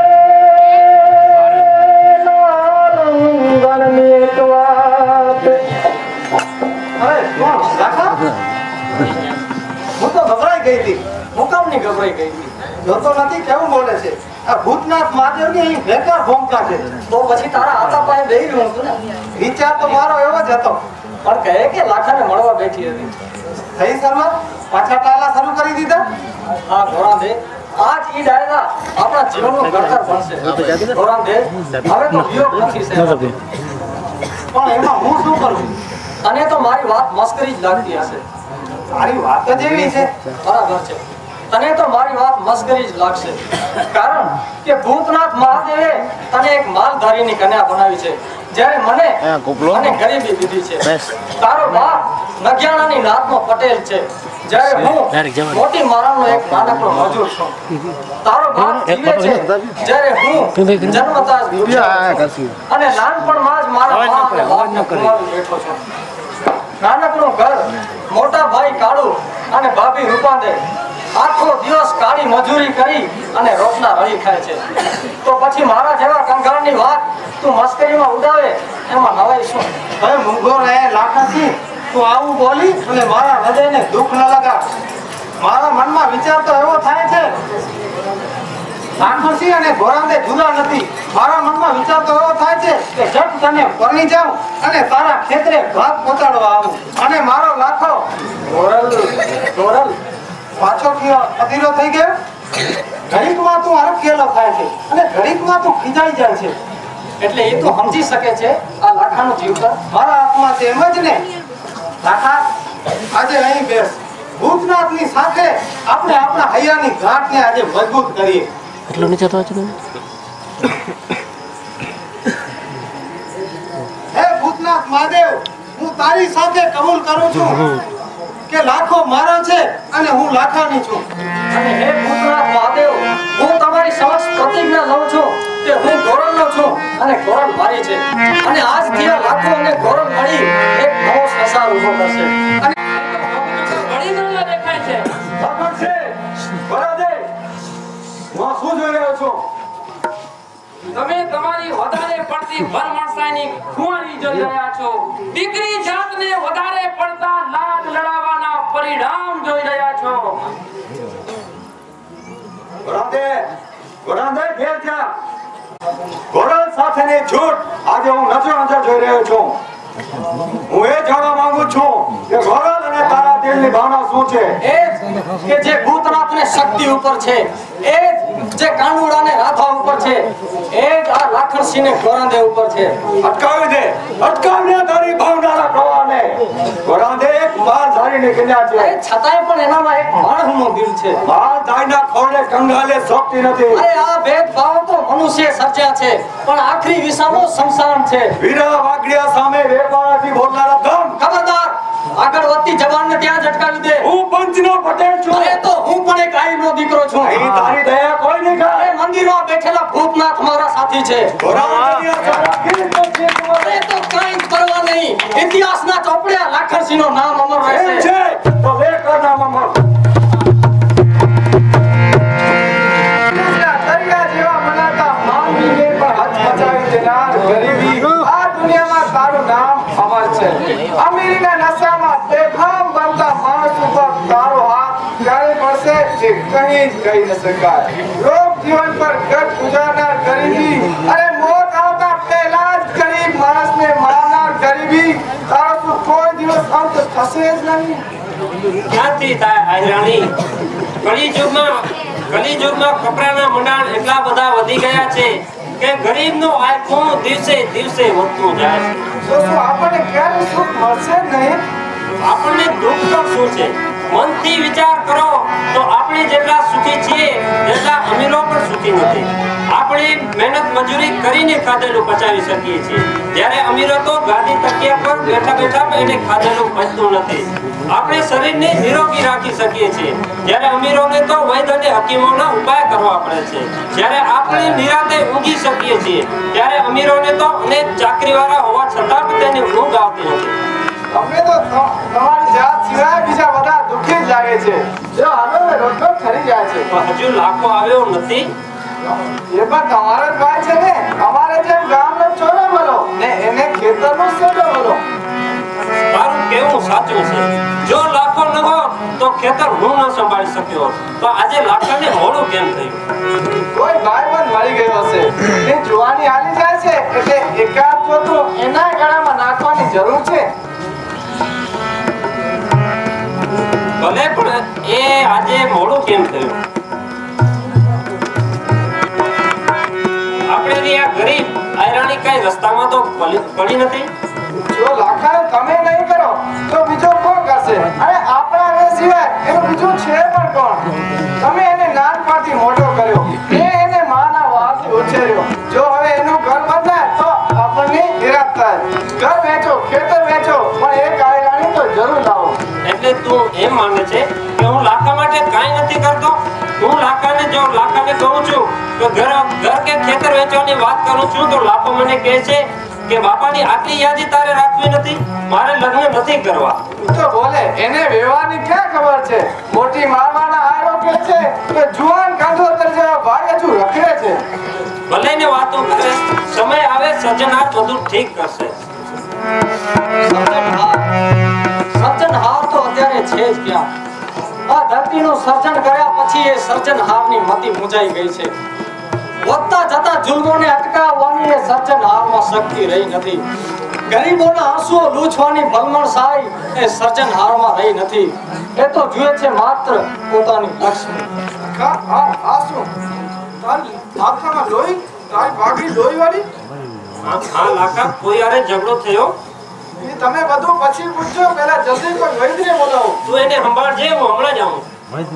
નારંગણની એક વાત. અરે કોણ રાખા? હું તો ગભરાઈ ગઈ હતી. મુકામની ગભરાઈ ગઈ હતી. જોતો નથી કેવું બોલે છે આ ભૂતનાથ મહાદેવની અહીં બેકાર ભૂમિકા છે. તો પછી તારા હાથા પાસે બેહી રહ્યો હતો ને. વિચાર તો મારો એવો જ હતો. પણ કહે કે લાખાને મળવા બેઠી હતી. થઈ શરૂઆત પાછા ટાલા શરૂ કરી દીધા. આ ઘોડા દે આજ ઈ ડાયરા આપણા જીવનનું ઘડતર બનશે. ઘોડા દે હવે તો વિયોગ નથી સહેવાતો. પણ એમાં હું શું કરું? તને તો મારી વાત મસ્કરી જ લાગતી હશે. તારી વાત જ એવી છે. બરાબર છે. તને તો મારી વાત મસ્કરી જ લાગશે. કારણ કે ભૂતનાથ મહાદેવે તને એક માલધારીની કન્યા બનાવી છે, જ્યારે મને મને ગરીબી દીધી છે. તારો બાપ નગિયાણાની નાતનો પટેલ છે, જ્યારે હું મોટી મારાનો એક નાનકડો મજૂર છું. તારો બાપ જીવે છે, જ્યારે હું જન્મતા જ ભૂખ્યો છું. અને નાનપણમાં જ મારા મા અને બાપને ગુમાવી બેઠો છું. નાનકડું ઘર મોટા ભાઈ કાળુ અને ભાભી રૂપાદે આખો દિવસ કાળી મજૂરી કરી અને રોટલા રળી ખાય છે. તો પછી મારા જેવા કંગાળની વાત તું મસ્કરીમાં ઉડાવે એમાં નવાઈ શું? હવે મૂંગો રહે લાખાથી તું આવું બોલી અને મારા હૃદયને દુઃખ ન લગાડ. મારા મનમાં વિચાર તો એવો થાય છે લાખાથી અને ઘોરાંદે જુદા નથી. મારા મનમાં વિચાર તો એવો થાય છે કે જટ તને પરણી જાઉં અને તારા ખેતરે ભાત પહોંચાડવા આવું. અને મારો લાખો ગોરલ ગોરલ પાછો અધીરો થઈ ગયો. ઘડીકમાં તું અરખેલો થાય છે અને ઘડીકમાં તું ખીજાઈ જાય છે. એટલે એ તો સમજી શકે છે આ લાખાનો જીવતર. મારા હાથમાં છે એમ જ ને. લાખા આજે અહીં બેસ. ભૂતનાથની સાથે આપણે આપણા હૈયાની ગાંઠને આજે મજબૂત કરીએ. એટલું નીચે તો હે ભૂતનાથ મહાદેવ, હું તારી સાથે કબૂલ કરું છું કે લાખો મારો છે અને હું લાખાની છું. અને હે ભૂતનાથ મહાદેવ, હું તમારી સમક્ષ પ્રતિજ્ઞા લઉં છું કે હું ગોરલનો છું અને ગોરલ મારી છે. અને આજથી આ લાખો અને ગોરલ મળી એક નવો સંસાર ઊભો કરશે. અને ઘણી દુનિયા દેખાય છે. ખબર છે બરાબર હું શું જોઈ રહ્યો છું? તમે તમારી વધારે પડતી ભરમણસાઈની ખુવારી જોઈ રહ્યા છો. દીકરી જાતને વધારે પડતા લાડ લડાવવાના પરિણામ જોઈ રહ્યા છો. ઘોડાદે ઘોડાદે ફેર જા. ઘોડા સાથેની છૂટ આજે હું નજર નજર જોઈ રહ્યો છું. હું એ જાણવા માંગુ છું કે ઘોડા અને તારા દિલની ભાવના શું છે? એ કે જે ભૂતનાથને શક્તિ ઉપર છે, એ જે કાંડુડાને રાધા ઉપર છે, એ જ આ લાખણસિંહને ગોરાંદે ઉપર છે. અટકાવી દે અટકાવી દે તારી ભાવનાના પ્રવાહને. ઘોડાદે એક માલધારીની કન્યા છે, એ છતાંય પણ એનામાં એક માણસનું દિલ છે. માલધારીના ખોળે કંગાલે શોભતી નથી. અરે આ ભેદભાવ તો મનુષ્ય સર્જ્યા છે, પણ આખરી વિસામો શમશાન છે. વીરા વાગડિયા સામે વેપારથી બોલનારા ધમ. ખબરદાર, આગળ વધતી જવાનને ત્યાં જ અટકાવી દે. હું પંચનો પટેલ છું. અરે તો હું પણ એક આઈનો દીકરો છું. અહીં તારી દયા કોઈ નહીં કરે. એ મંદિરમાં બેઠેલા ભૂતનાથ મારા સાથી છે. ઘોડાની આશા રાખીને તો છે તું. અરે તો કાંઈ જ પરવા નહીં. ઇતિહાસના ચોપડે લાખણસિંહનું નામ અમર એમ રહેશે. છે તો લે કર નામ અમર. દરિયા જેવા મનાતા માનવીને પણ હચમચાવી દેનાર ગરીબી આ દુનિયામાં તારું નામ અમર છે. અમીરીના નશામાં બેફામ બનતા માણસ ઉપર તારો હાથ ક્યારે પડશે જે કહી જ કહી ન શકાય. લોક જીવન પર ગત ગુજારનાર ગરીબી અને મોત આવતા પહેલા જ ગરીબ માણસને મારનાર ગરીબી, તારો શું કોઈ દિવસ અંત થશે જ નહીં? ક્યાંથી થાય હાજરાણી? કલિયુગમાં કલિયુગમાં કપડાના મંડાણ એટલા બધા વધી ગયા છે કે ગરીબનો આંખો દિવસે દિવસે વધતો જાય છે. તો શું આપણને ક્યારે સુખ મળશે જ નહીં? આપણને દુઃખ તો શું છે? મનથી વિચાર કરો તો આપણે જેટલા સુખી છીએ એટલા અમીરો પણ સુખી નથી. આપણે મહેનત મજૂરી કરીને ખાધેલું પચાવી શકીએ છીએ, જ્યારે અમીરો તો ગાદી તકિયા પર બેઠા બેઠા એને ખાધેલું પચતું નથી. આપણે શરીરને નિરોગી રાખી શકીએ છીએ, જ્યારે અમીરોને તો વૈદ્ય અને હકીમોના ઉપાય કરવા પડે છે. જ્યારે આપણે નિરાંતે ઊંઘી શકીએ છીએ, ત્યારે અમીરોને તો અનેક ચાકરીવાળા હોવા છતાં પણ તેની ઊંઘ આવતી નથી. અમને તો તમારી જાત સિવાય બીજા બધા દુઃખી જ લાગે છે. જો હાલો ને રોટલો ઠરી જાય છે. પણ હજુ લાખો આવ્યો નથી. એ પણ તમારો જ ભાઈ છે ને. અમારે જેમ ગામનો ચોરો બોલો ને એને ખેતરનો સોજો બોલો. તારું કેવું સાચું છે. જો લાખો ન હોત તો ખેતર હું ન સંભાળી શક્યો તો આજે લાખાને મોડું કેમ થયું? કોઈ ભાઈબંધ મળી ગયો હશે એ જુવાની હાલી જાય છે એટલે એકાદ ચોથું એના ગળામાં નાખવાની જરૂર છે. ભલે પણ એ આજે મોડું કેમ થયું? આપણે રી આ ગરીબ આયરાણી કઈ રસ્તામાં તો પડી પડી નથી. જો લાખા તમે નહીં કરો તો બીજો કોણ કરશે? અરે આપણા હવે સિવાય એનું બીજું છે પણ કોણ? તમે એને નાનપણથી મોટો કર્યો, એ એને માના વાથી ઉછેર્યો. જો હવે એનું ઘર બદલાય તો આપણને નિરાશ થાય. ઘર વેચો, ખેતર વેચો, પણ એક આયરાણી તો જરૂર લાવો. એટલે તું એમ માને છે કે હું લાખા માટે કાંઈ નથી કરતો? હું લાખાને જો લાખાને કહું છું કે ઘર ઘર કે ખેતર વેચવાની વાત કરું છું તો લાખો મને કહે છે કે બાપાની આટલી યાદી તારે રાખવી નથી, મારે લગ્ન નથી કરવા. તો બોલે એને વ્યવહારની ક્યાં ખબર છે? મોટી મારવાના આયરો કે છે કે જુવાન કાંધોતર જેવા ભાઈ હજુ રખડે છે. ભલે ને વાતો કરે, સમય આવે સર્જનાર બધું ઠીક કરશે. સર્જનહાર સર્જનહાર તો અત્યારે છે જ ક્યાં? આ ધરતીનું સર્જન કર્યા પછી એ સર્જનહારની મતિ મૂંઝાઈ ગઈ છે. વધતા જતા જુલ્મોને અટકાવવાની એ સર્જનહારમાં શક્તિ રહી નથી. ગરીબોના આંસુઓ લૂછવાની ભલમણ સાઈ એ સર્જનહારમાં રહી નથી. એ તો જુએ છે માત્ર પોતાની લક્ષ્મી. કા આ આ શું? તારી માથામાં લોહી, તારી ભાગી લોહીવાળી? હા હા લાખા, કોઈ હારે ઝઘડો થયો? એ તમે બધું પછી પૂછજો, પહેલા જલ્દી કોઈ વૈદ્યને બોલાવો. તું એને સંભાળજે, હું હમણાં જ આવું.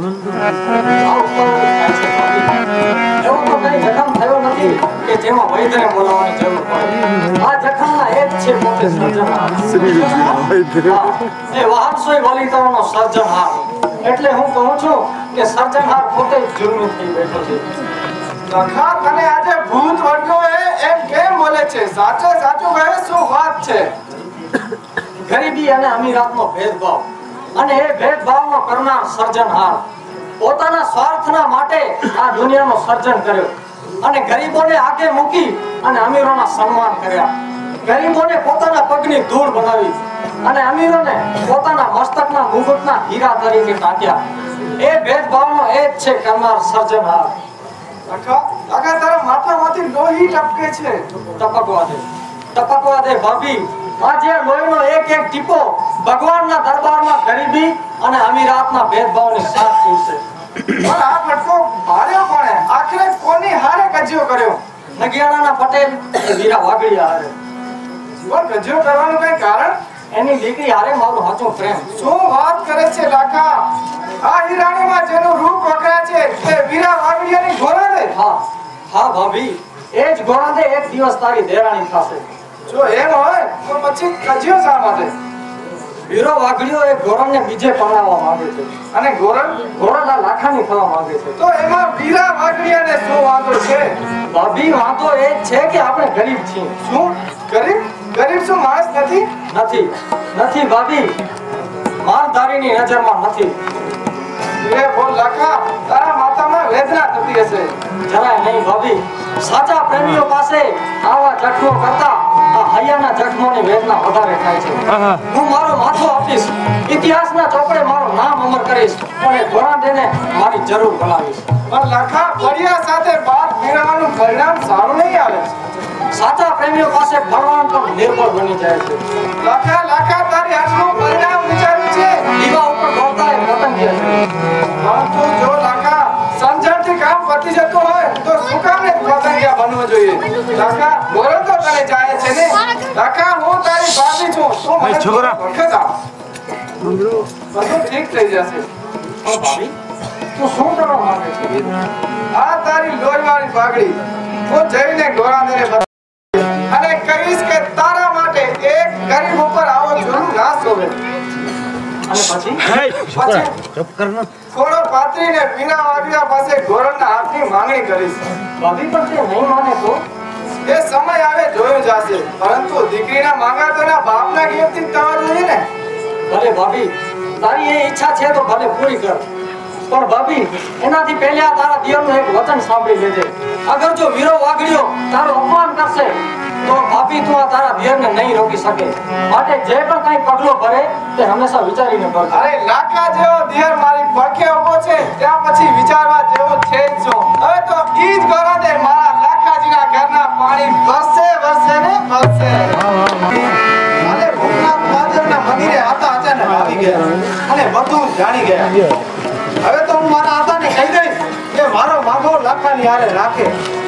એવો તો કઈ જખમ થયો નથી કે જેમાં વૈદ્યને બોલાવવાની જરૂર પડે. આ જખમના એ જ છે પોતે સર્જનહાર. હા, એ વારસોઈ વલિતાઓનો સર્જનહાર. એટલે હું કહું છું કે સર્જનહાર પોતે જ જુલ્મી થઈ બેઠો છે. લખા તને આજે ભૂત વળગ્યો એ એમ કેમ બોલે છે? સાચે સાચું કહે, શું વાત છે? ગરીબી અને અમીરાતનો ભેદભાવ અને એ ભેદભાવનો કરનાર સર્જનહાર પોતાના સ્વાર્થના માટે આ દુનિયાનો સર્જન કર્યો અને ગરીબોને આગે મૂકી અને અમીરોના સન્માન કર્યા. ગરીબોને પોતાના પગની ધૂળ બનાવી અને અમીરોને પોતાના મસ્તકના મુગુટના હીરા તરીકે ટાંક્યા. એ ભેદભાવનો એ જ છે કરનાર સર્જનહાર. લખા લખા તારા માથામાંથી લોહી ટપકે છે. ટપકવા દે, ટપકવા દે ભાભી. આજે લોહીનો એક એક ટીપો ભગવાનના દરબારમાં ગરીબી અને અમીરાતના ભેદભાવની સાથ પીરશે. પણ આ ફટકો માર્યો કોણે? આખરે કોની હારે ગજ્યો કર્યો? નગિયાણાના પટેલ એ વીરા વાગડિયા હારે. પણ ગજ્યો કરવાનું કઈ કારણ? એની દીકરી હારે મારું હાચું પ્રેમ. શું વાત કરે છે લાખા? આ હિરાણીમાં જેનું રૂપ વકરા છે તે વીરા વાગડિયાની ઘોડાદે? હા હા ભાભી, એ જ ગોળાદે એક દિવસ તારી દેરાણી થશે. જો એમ હોય તો પછી ગજ્યો શા માટે? વીરો વાગડિયો એ ગોરણને બીજે પરણાવવા માંગે છે અને ગોરલ ગોરણના લાખાની થવા માંગે છે. તો એમાં વીરા વાગડિયાને શું વાંધો છે? ભાભી, વાંધો એ જ છે કે આપણે ગરીબ છીએ. શું ગરીબ? ગરીબ શું માણસ નથી? નથી નથી ભાભી, માલધારીની નજરમાં નથી. એ બોલ લાખા, તારા માથામાં વેદના થતી હશે. જરાય નહીં ભાભી. સાચા પ્રેમીઓ પાસે આવા જખમો કરતા આ હૈયાના જખમોની વેદના વધારે થાય છે. હું મારો માથો આપીશ, ઇતિહાસના ચોપડે મારું નામ અમર કરીશ, પણ એ ઘોડાદેને મારી જરૂર બોલાવીશ. પણ લાખા, બળિયા સાથે બાત મેળવવાનું પરિણામ સારું નહીં આવે. સાચા પ્રેમીઓ પાસે ભગવાન પર નિર્ભર બની જાય છે. લાખા લાખા તારી આટલું પરિણામ વિચાર્યું છે? દીવા ઉપર દોડતા એ પતંગિયા છે. પરંતુ જો લાખા સમજણથી કામ પતી જતું હોય તો શું કામ ને પતંગિયા બનવું જોઈએ? લાખા બોલો તો તને જાય છે ને? લાખા, હું તારી ભાભી છું, તું મને છોકરા. વખત આપ. બધું ઠીક થઈ જશે. પણ ભાભી, તું શું કરવા માંગે છે? આ તારી લોહીવાળી પાઘડી હું જઈને ગોરાદેને બતાવીશ અને કહીશ કે તારા માટે એક ગરીબ ઉપર આવો જુલ્મ ના શોભે. અને પછી પછી થોડો પાથરીને વીણા વાગ્યા પાસે ગોરણના હાથની માંગણી કરીશ. ભાભી પણ તે નહીં માને તો? એ સમય આવે જોયું જશે, પરંતુ દીકરીના માંગા તો એના બાપના ઘેરથી જ થવા જોઈએ ને. ભલે ભાભી, તારી એ ઈચ્છા છે તો ભલે પૂરી કર. પણ ભાભી, એનાથી પહેલા તારા દિયરનું એક વચન સાંભળી લેજે. અગર જો વીરો વાગડ્યો તારું અપમાન કરશે તો ભાભી તું આ તારા દિયરને નહીં રોકી શકે. માટે જે પણ કાંઈ પગલો ભરે તે હંમેશા વિચારીને ભરજો. અરે લાકા જેવો દિયર મારી પડખે ઊભો છે ત્યાં પછી વિચારવા જેવો છે જ જો. હવે તો ઈ જ કરો દે મારા લાખાજીના ઘરના પાણી વરસે વરસે ને વરસે. અને ભૂતનાથ મહાદેવના મંદિરે આતા અચાનક આવી ગયા અને બધું જાણી ગયા. હવે તો હું મારા આતાને કહી દઈશ કે મારો માગો લાખાની હારે રાખે.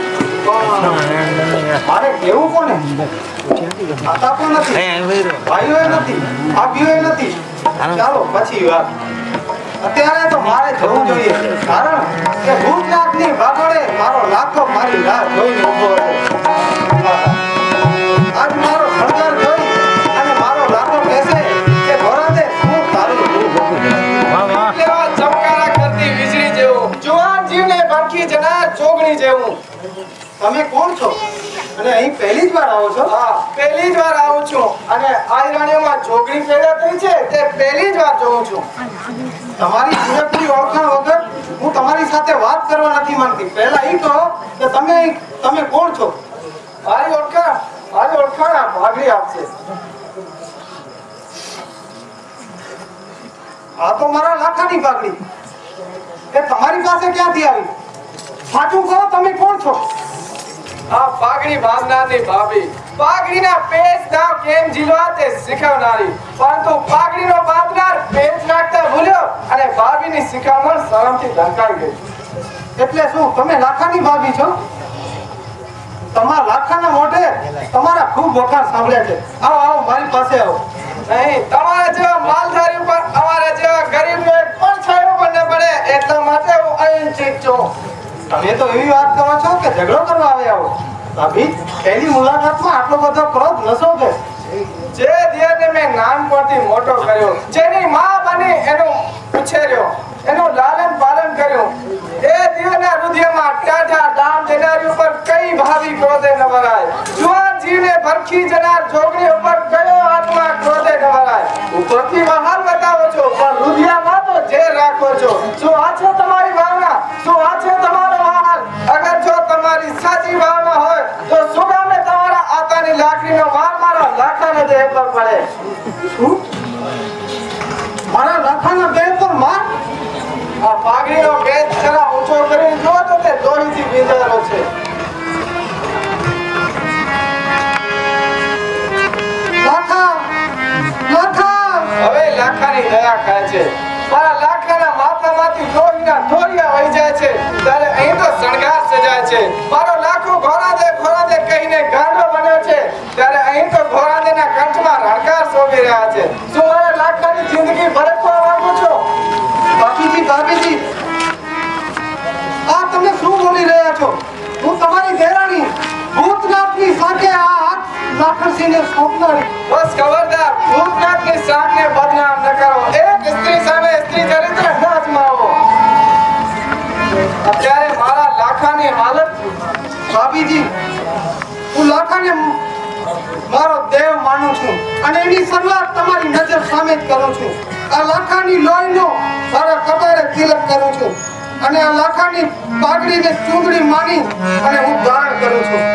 મારે કેવું કોને? આતા પણ નથી, ભાઈઓ નથી, ભાભીઓ નથી. ચાલો પછી વાત. અત્યારે તો મારે જવું જોઈએ કારણ કે ભૂતનાથની વાગોળે મારો લાખો મારી રાહ જોઈને ઊભો છે. આજ મારો શણગાર જોઈ અને મારો લાખો કહેશે કે ભોરાદે શું તારું કેવા ચમકારા કરતી વીજળી જેવું, જુવાન જીવને ભરખી જનાર ચોગણી જેવું. તમે કોણ છો અને અહીં પહેલી જ વાર આવો છો? હા, પહેલી જ વાર આવું છું અને આ રાણીઓમાં જોગણી પેદા થઈ છે તે પહેલી જ વાર જોઉં છું. તમારી પૂરેપૂરી ઓળખાણ વગર હું તમારી સાથે વાત કરવા નથી માંગતી. પહેલા એ કહો કે તમે તમે કોણ છો? મારી ઓળખાણ મારી ઓળખાણ આ ભાગડી આપશે. આ તો મારા લાખાની ભાગડી. એ તમારી પાસે ક્યાંથી આવી? સાચું કહો, તમે કોણ છો? આ પાઘડી બાંધનારની ભાભી, પાઘડીના પેચ દાવ કેમ ઝીલવા તે શીખવનારી. પરંતુ પાઘડીનો બાંધનાર પેચ નાખતા ભૂલ્યો અને ભાભીની શિખામણ શરમથી ઢંકાઈ ગઈ. એટલે શું તમે લાખાની ભાભી છો? તમારા લાખાના મોઢે તમારા ખૂબ વખાણ સાંભળ્યા છે. આવો આવો મારી પાસે આવો. નહીં, તમારા જેવા માલધારી ઉપર અમારા જેવા ગરીબને પણ છાયો પણ ન પડે એટલા માટે હું અહીં ઠીક છું. તમે તો એવી વાત કરો છો કે ઝઘડો કરવા આવ્યા હો. ભાભી, પહેલી મુલાકાતમાં આટલો બધો ક્રોધ નસો કે? જે દિયરને મેં નાનપણથી મોટો કર્યો, જેની માં બની એનું ઉછેર્યો, એનું લાલન પાલન કર્યું, એ દિયરના હૃદયમાં ટાઢા દામ દેનારી ઉપર કઈ ભાવી ક્રોધે ન ભરાય. જુવાન જીવને ભરખી જનાર જોગણી ઉપર કયો આત્મા ક્રોધે ન ભરાય. ઉપરથી વહાલ બતાવો છો પણ હૃદયમાં તો ઝેર રાખો છો. શું આ છે તમારી ભાવના? શું આ છે તમારો વહાલ? અગર જો તમારી સાચી ભાવના હોય તો શું કામે તમારા આતાની લાકડીનો વાર મારા લાખાના દેહ પર પડે? શું? મારા લાખાના દેહ પર માર? આ પાઘડીનો પેચ જરા ઊંચો કરીને જો તો તે દોહીથી ભીંજાયેલો છે. લાખા, લાખા! હવે લાખાની દયા ખાય છે. મારા લાખાના માથામાંથી લોહીના ધોરિયા વહી જાય છે ત્યારે અહીં તો શણગાર સજાય છે. મારો લાખો ઘોરાદે ઘોરાદે કહીને ગાંડો બન્યો છે ત્યારે અહીં તો ઘોરાદેના કંઠમાં રણકાર શોભી રહ્યા છે. શું મારા લાખાની જિંદગી ભરખવા માંગો છો? ભાભીજી, ભાભીજી, આ તમે શું બોલી રહ્યા છો? હું તમારી દેરાણી ભૂતનાથની સાથે આ હાથ લાખણસિંહને સોંપનારી. બસ ખબરદાર, ભૂતનાથની શાખને બદનામ ન કરો. એક સ્ત્રી સામે સ્ત્રી ચરિત્ર ન અજમાવો. અત્યારે મારા લાખાની હાલત, ભાભીજી, હું લાખાને મારો દેવ માનું છું અને એની શરૂઆત તમારી નજર સામે જ કરું છું. આ લાખાની લોહીનો મારા કપાળે તિલક કરું છું અને આ લાખાની પાઘડીને ચૂંદડી માની અને હું ધારણ કરું છું.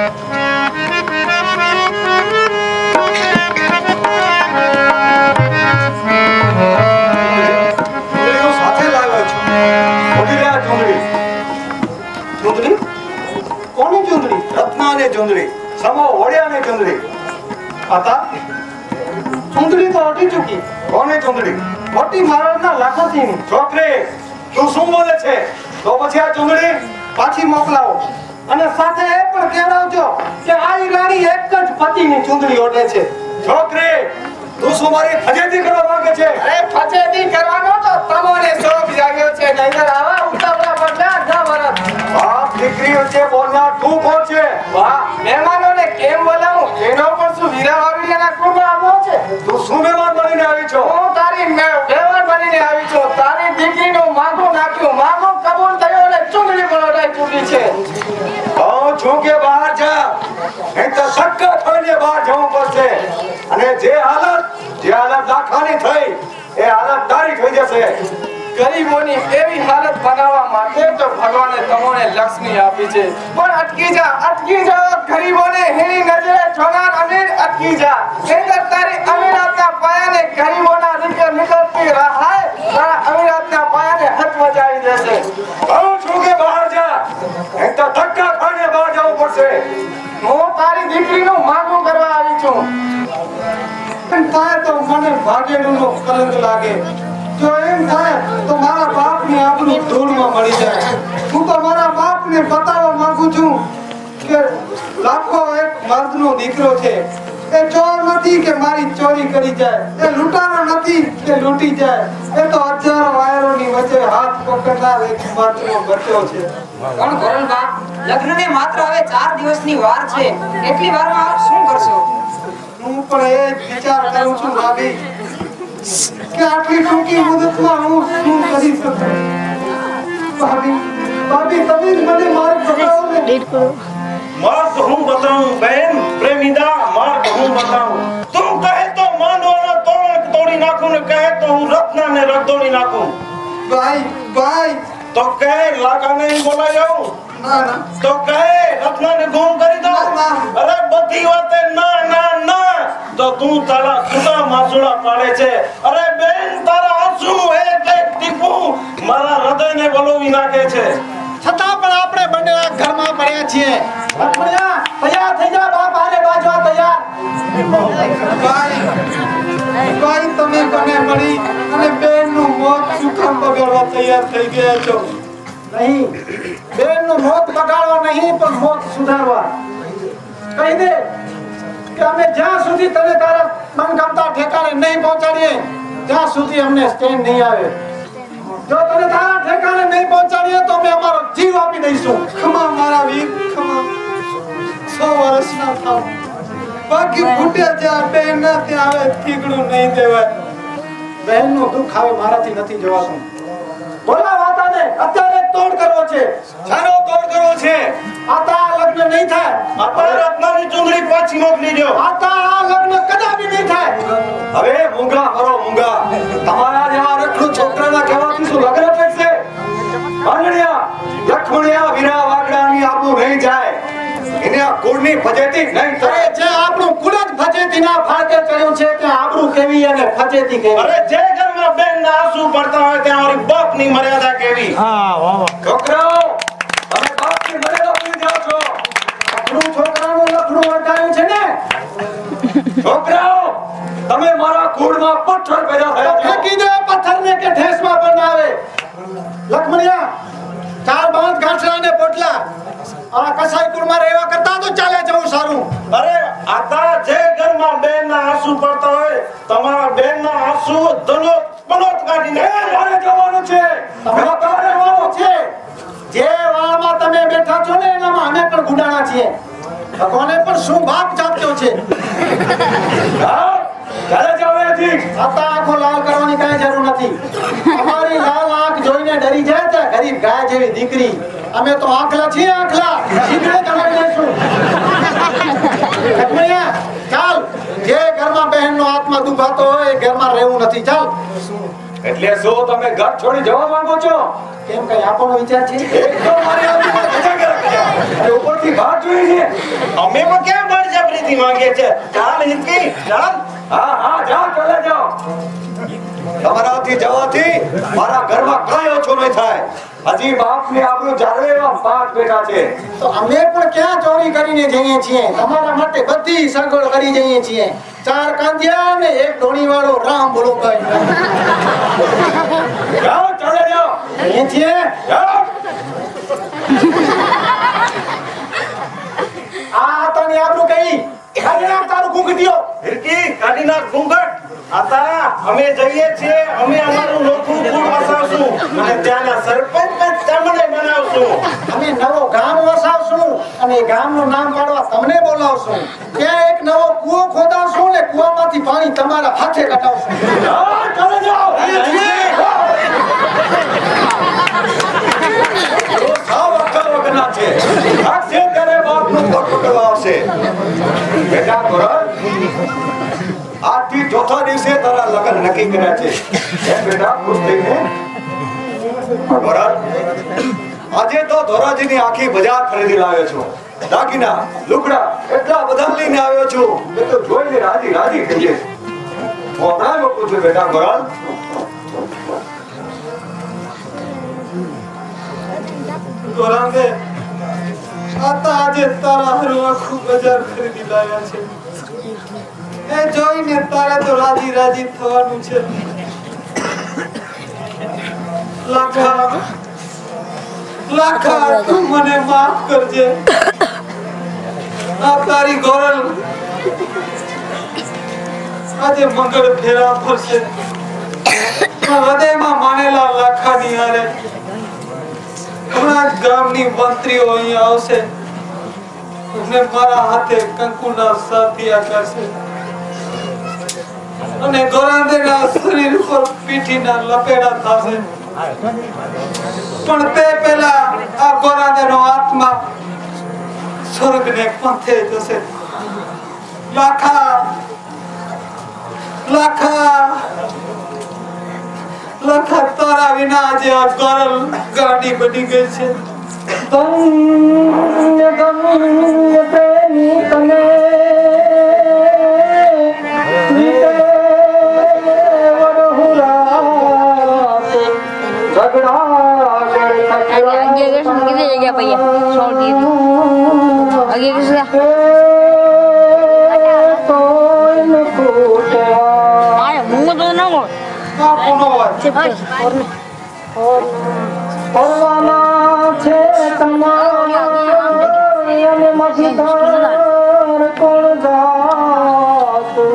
સાથે લાવ્યો છું. ઓડી રહ્યા ચૂંદડી. ચૂંદડી? કોની ચૂંદડી? રત્નાની ચૂંદડી, સમો ઓડિયાની ચૂંદડી. આતા, ચૂંદડી તો ઓટી ચૂકી. કોની ચૂંદડી? મોટી મહારાજના લાખાસિંહની. છોકરી, તું શું બોલે છે? તો પછી આ ચૂંદડી પાછી મોકલાવો અને સાથે એ પણ કહેવડાવજો કે આ રાણી એક જ પતિની ચૂંદડી ઓઢે છે. છોકરી, તું શું મારી ફજેતી કરવા માંગે છે? અરે ફજેતી કરવાનો તો તમને શોખ જાગ્યો છે. નહીંતર આવા ઉતાવળા પડના ન વરત. બાપ દીકરી વચ્ચે બોલનાર તું કોણ છે? વાહ, મહેમાનોને કેમ બોલાવું એનો પણ શું વીરા વાગડિયાના કુળમાં આવ્યો છે? તું શું મહેમાન બનીને આવી છો? હું તારી વ્યવહાર બનીને આવી છું. તારી દીકરીનું માગું નાખ્યું, માગું કબૂલ થયો અને ચૂંદડી પણ ઓઢાઈ ચૂકી છે. કહું છું કે બહાર જા, નહીં તો સક્કા થઈને બહાર જવું પડશે. અને જે હાલત જે હાલત લાખાની થઈ એ હાલત તારી થઈ જશે. ગરીબોની એવી હાલત બનાવવા માટે તો ભગવાને તમને લક્ષ્મી આપી છે, પણ અટકી જા અટકી જા ગરીબોને હેરી નજરે જોનાર અમીર અટકી જા, નહીંતર તારી અમીરાતના પાયાને ગરીબોના રીતે નીકળતી રહાય તારા અમીરાતના પાયાને હથ મચાવી દેશે. કહું છું કે બહાર જા, નહીં તો ધક્કા ખાને બહાર જવું પડશે. હું તારી દીકરીનું માગું કરવા આવી છું. પણ થાય તો મને ભાગેડુંનો કલંક લાગે. જો એમ થાય તો મારા બાપની આબરૂ ધૂળમાં મળી જાય. હું તો મારા બાપને બતાવવા માંગુ છું કે લાખો એક મર્દનો દીકરો છે. એ ચોર નથી કે મારી ચોરી કરી જાય, એ લૂંટારો નથી કે લૂંટી જાય, એ તો હજારો વાયરોની વચ્ચે હાથ પકડનાર એક મર્દનો બચ્ચો છે. પણ ગોરલબા, લગ્નને માત્ર હવે ચાર દિવસની વાર છે, એટલી વારમાં આપ શું કરશો? હું પણ એ જ વિચાર કરું છું ભાભી કે આટલી ટૂંકી મુદતમાં હું શું કરી શકું. ભાભી ભાભી તમે જ મને માર્ગ બતાવો ને. मार्ग हूँ बताऊं बहन प्रेमिदा, मार्ग हूँ बताऊं. तुम कहे तो मानवाना तोड़ तोड़ी नाखूं, ने कहे तो हूँ रत्ना ने रगदोड़ी नाखूं. ભાઈ ભાઈ तो कहे लागा नहीं बोला जाऊं, ના ના तो कहे रत्ना ने गुम કરી દઉં. ના, ના. અરે બધી વાતે ના ના ના તો તું તારા ખુદા માસુડા પાડે છે. અરે બેન તારા આંસુ એક એક ટીપું મારા હૃદયને વલોવી નાખે છે. છતાં પણ આપણે બંને આ ઘરમાં પડ્યા છીએ. લક્ષ્મણિયા, તૈયાર થઈ જા, બાપ આને બાજવા તૈયાર. ભાઈ ભાઈ તમે બંને મળી અને બેનનું મોત શું કામ બગાડવા તૈયાર થઈ ગયા છો? નહીં, બેનનું મોત બગાડવા નહીં પણ મોત સુધારવા. કહી દે કે અમે જ્યાં સુધી તને તારા મનગમતા ઠેકાણે નહીં પહોંચાડીએ ત્યાં સુધી અમને સ્ટેન્ડ નહીં આવે. જો તને તારા ઠેકાણે નહીં પહોંચાડીએ તો અમે અમારો જીવ આપી દઈશું. ખમા મારા વીર, ખમા. સો વર્ષના થાવ, બાકી ફૂટે જ્યાં બેન ના ત્યાં આવે ઠીકડું નહીં દેવાય. બહેનનું દુઃખ આવે મારાથી નથી જવાતું. બોલા વાતાને અત્યારે તોડ કરવો છે. શાનો તોડ કરવો છે? આતા આ લગ્ન નહીં થાય. અત્યારે રત્નાની ચુંદડી પાછી મોકલી દો. આતા આ લગ્ન કદાપી નહીં થાય. હવે મૂંગા મરો મૂંગા, તમારા જેવા રખડું છોકરાના કહેવાથી શું લગ્ન થશે? આંગણિયા લક્ષ્મણિયા વીરા વાગડાની આબરૂ નહીં જાય, એને આ કુળની ફજેતી નહીં અરે થાય. જે આપણું કુળ જ ફજેતીના ફાટે ચડ્યું છે તે આબરૂ કેવી અને ફજેતી કેવી. અરે જે ઘરમાં બેન ના આંસુ પડતા હોય ત્યાં મારી બાપની મર્યાદા કેવી. છોકરાઓ તમે બાપની મર્યાદા ભૂલી જાઓ છો. આપણું છોકરાનું લખડું વટાવ્યું છે ને. છોકરાઓ તમે મારા કુળમાં પથ્થર પેદા થયા છો. ફેંકી દે પથ્થરને કે ઠેસમાં પણ ના આવે. લખમણિયા, ચાર બાંધ ગાંઠડા ને પોટલા આ કસાઈ કુળમાં રહેવા કરતા તો ચાલે જવું સારું. અરે આતા જે ઘરમાં બેન ના આંસુ પડતા હોય તમારા બેન ના આંસુ ધનોત પનોત કાઢીને મારે જવાનું છે. તમારે કરવાનું છે. જે વાળમાં તમે બેઠા છો ને એનામાં અમે પણ ગુડાણા છીએ. ભગવાને પણ શું બાપ ચાપ્યો છે. હા, ચાલે જાવ અહીંથી. આતા આંખો લાલ કરવાની કાંઈ જરૂર નથી. અમારી લાલ આંખ જોઈને ડરી જાય ત્યાં ગરીબ ગાય જેવી દીકરી. અમે તો આંખલા છીએ, આંખલા શીઘ્ર કમાઈ જઈશું. લક્ષ્મણિયા, ચાલ. જે ઘરમાં બહેનનો આત્મા દુભાતો હોય એ ઘરમાં રહેવું નથી. ચાલ. એટલે શું તમે ઘર છોડી જવા માંગો છો? કેમ કઈ આપણો વિચાર છે? એક તો મારી આંખમાં ગજાગરા કર્યા અને ઉપરથી ઘાટ જોઈ છે. અમે પણ કેમ બળજબરીથી માંગીએ છે? ચાલ હિતકી ચાલ. હા હા જાઓ, ચાલે જાઓ. તમારાથી જવાથી મારા ઘરમાં કાંઈ ઓછો નહીં થાય. હજી બાપની આબરૂ જાળવે એવા પાંચ બેટા છે. તો અમે પણ ક્યાં ચોરી કરીને જઈએ છીએ? તમારા માટે બધી સગવડ કરી જઈએ છીએ. ચાર કાંધિયા ને એક ડોણી વાળો રામ બોલો ભાઈ. જાઓ, ચાલે જાઓ. જઈએ છીએ. જાઓ. આ તને આબરૂ કઈ કાઢી નાખ તારું ઘૂંઘટીયો. હિરકી કાઢી નાખ ઘૂંઘટ. આતા અમે જઈએ છીએ, અમે અમારું નોખું કુળ વસાવશું અને ત્યાંના સરપંચ તમને બનાવશું. અમે નવો ગામ વસાવશું અને એ ગામનું નામ પાડવા તમને બોલાવશું. ત્યાં એક નવો કૂવો ખોદાવશું ને કૂવામાંથી પાણી તમારા હાથે કઢાવશું. જાઓ, ચાલે જાઓ. તો સાવ અક્કલ વગરના છે. લાગશે ત્યારે બાપનું કોટ પકડવા આવશે. બેટા ગોરલ, આજથી ચોથા દિવસે તારા લગ્ન નક્કી કર્યા છે. એ બેટા ખુશ થઈને વરાળ, આજે તો ધોરાજીની આખી બજાર ખરીદી લાવ્યો છું. દાગીના લુગડા એટલા બધા લઈને આવ્યો છું કે તો જોઈને રાજી રાજી થઈ જઈશ. હું હમણાં મૂકું છું બેટા વરાળ. ગોરાંગે આતા આજે તારા હારું આખું બજાર ખરીદી લાવ્યા છે. એ જોઈને તારે તો રાજી રાજી થવાનું છે. લાખા લાખા તું મને માફ કરજે. આ તારી ગોરલ આજે મંગળ ફેરા ફરશે. હૃદયમાં માનેલા લાખાની હારે હમણાં જ ગામની મંત્રીઓ અહીંયા આવશે અને મારા હાથે કંકુના સાથિયા કરશે અને ગોરાંદેના શરીર ઉપર પીઠીના લપેડા થશે. પણ તે પહેલા આ ગોરાંદેનો આત્મા સ્વર્ગને પંથે જશે. લાખા લાખા લાખા તારા વિના આજે આ ગોરલ ગાડી બની ગઈ છે. ધન્ય ધન્ય પ્રેમી તને आगे किसका आया मुंह तो ना हो ના કોનો વાત और और પરવાના છે તમારા અને મફીદાર કોણ જાત તો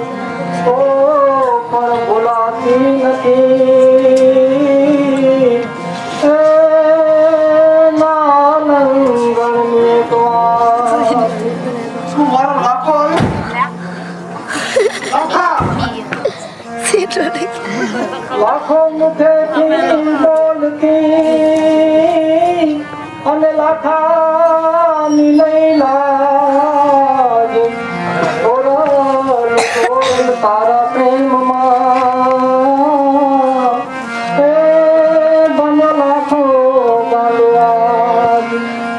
પણ ભૂલાતી નથી. એ નાનંગણની તો શું મારો લાખો આવ્યો? લાખો મુઠેથી બોલતી અને લાખાની લઈલાજ ઓરલ ઓરલ તારા પ્રેમમાં એ બન લાખો બાલવાજ.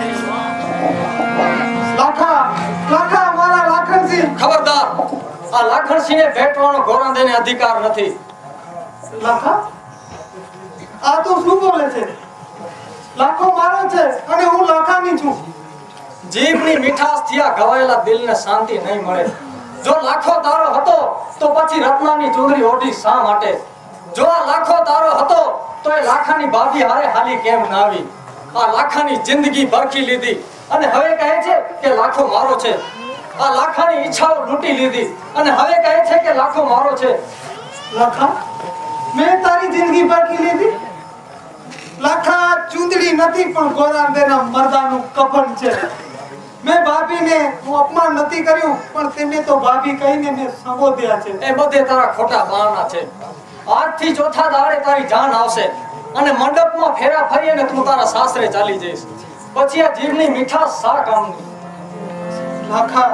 લાખા લાખા મારા લાખણસિંહ. ખબરદાર, આ લાખણસિંહને ભેટવાનો ગોરાંદેને અધિકાર નથી. લાખા આ તો શું બોલે છે? લાખો મારો છે અને હું લાખાની છું. જીભની મીઠાશથી આ ઘવાયેલા દિલને શાંતિ નહીં મળે. જો લાખો તારો હતો તો પછી રત્નાની ચૂંદડી ઓઢી શા માટે? જો આ લાખો તારો હતો તો એ લાખાની ભાભી હારે હાલી કેમ ના આવી? આ લાખાની જિંદગી પરખી લીધી અને હવે કહે છે કે લાખો મારો છે. આ લાખાની ઈચ્છાઓ લૂંટી લીધી અને હવે કહે છે કે લાખો મારો છે. લાખા મેં તારી જિંદગી પરખી લીધી? લાખા ચૂંદડી નથી પણ ગોરાંદેના મરદાનું કફન છે. મેં ભાભીને હું અપમાન નથી કર્યું પણ તેને તો ભાભી કહીને મેં સંબોધ્યા છે. એ બધે તારા ખોટા બહાના છે. આજથી ચોથા દાડે તારી જાન આવશે અને મંડપમાં ફેરા ફરી અને તું તારા સાસરે ચાલી જઈશ. પછી આ જીભની મીઠાશ શા કામની? લાખા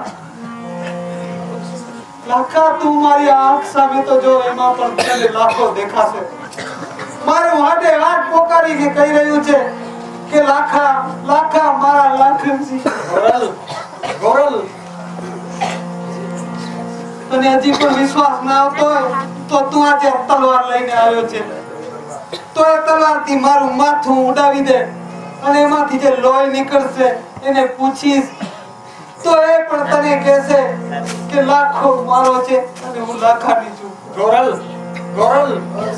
લાખા તું મારી આંખ સામે તો જો એમાં પણ તને લાખો દેખાશે. મારું હાડે હાથ પોકારીને કહી રહ્યું છે કે લાખા લાખા મારા લાખનસિંહ. ગોરલ ગોરલ તને હજી પણ વિશ્વાસ ના આવતો હોય તો તું આજે તલવાર લઈને આવ્યો છે. તો એ તલવારથી મારું માથું ઉડાવી દે અને એમાંથી જે લોહી નીકળશે એને પૂછીશ તો એ પણ તને કહેશે કે લાખો મારો છે અને હું લાખાની છું. ગોરલ ગોરલ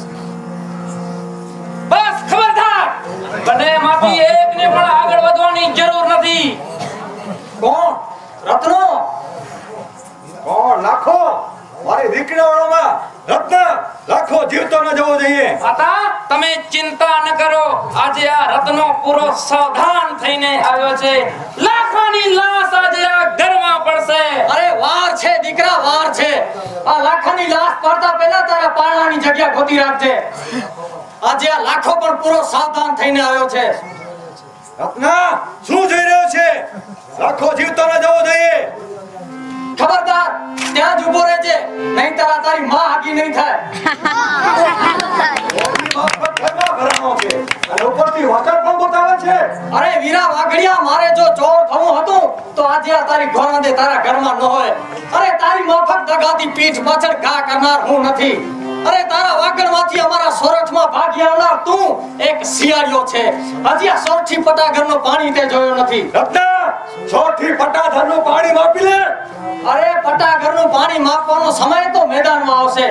બસ ખબરદાર, બંનેમાંથી એકને પણ આગળ વધવાની જરૂર નથી. કોણ? રત્નો? કોણ? લાખો? મારી દીકરીઓમાં રત્ન લાખો જીવતો ન જવો જોઈએ. આતા તમે ચિંતા ન કરો. આજે આ રત્નો પૂરો સાવધાન થઈને આવ્યો છે. લાખાની લાશ આજે આ ઘરમાં પડશે. અરે વાર છે દીકરા, વાર છે. આ લાખાની લાશ પડતા પહેલા તારા પારણાની જગ્યા ગોતી રાખજે. આજે આ લાખો પણ પૂરો સાવધાન થઈને આવ્યો છે. રત્ન શું થઈ રહ્યો છે? લાખો જીવતો ન જવો જોઈએ. ખબરદાર, ત્યાં જ ઉભો રહેજે, નહીં તારા તારી માં આગી નહીં થાય. ઓની બાપ પર ઘરમાં ભરાણો છે અને ઉપર આજે તારા ઘરમાં ન હોય. અરે તારી મફત દગાથી પીઠ પાછળ ઘા કરનાર હું નથી. અરે તારા વાગણમાંથી અમારા સોરઠમાં ભાગી આવનાર તું એક શિયાળિયો છે. હજી આ સોરઠી પટાઘરનું પાણી તે જોયો નથી. રત્ના, સોરઠી પટાઘરનું પાણી માપી લે. અરે પટાઘરનું પાણી માપવાનો સમય તો મેદાનમાં આવશે.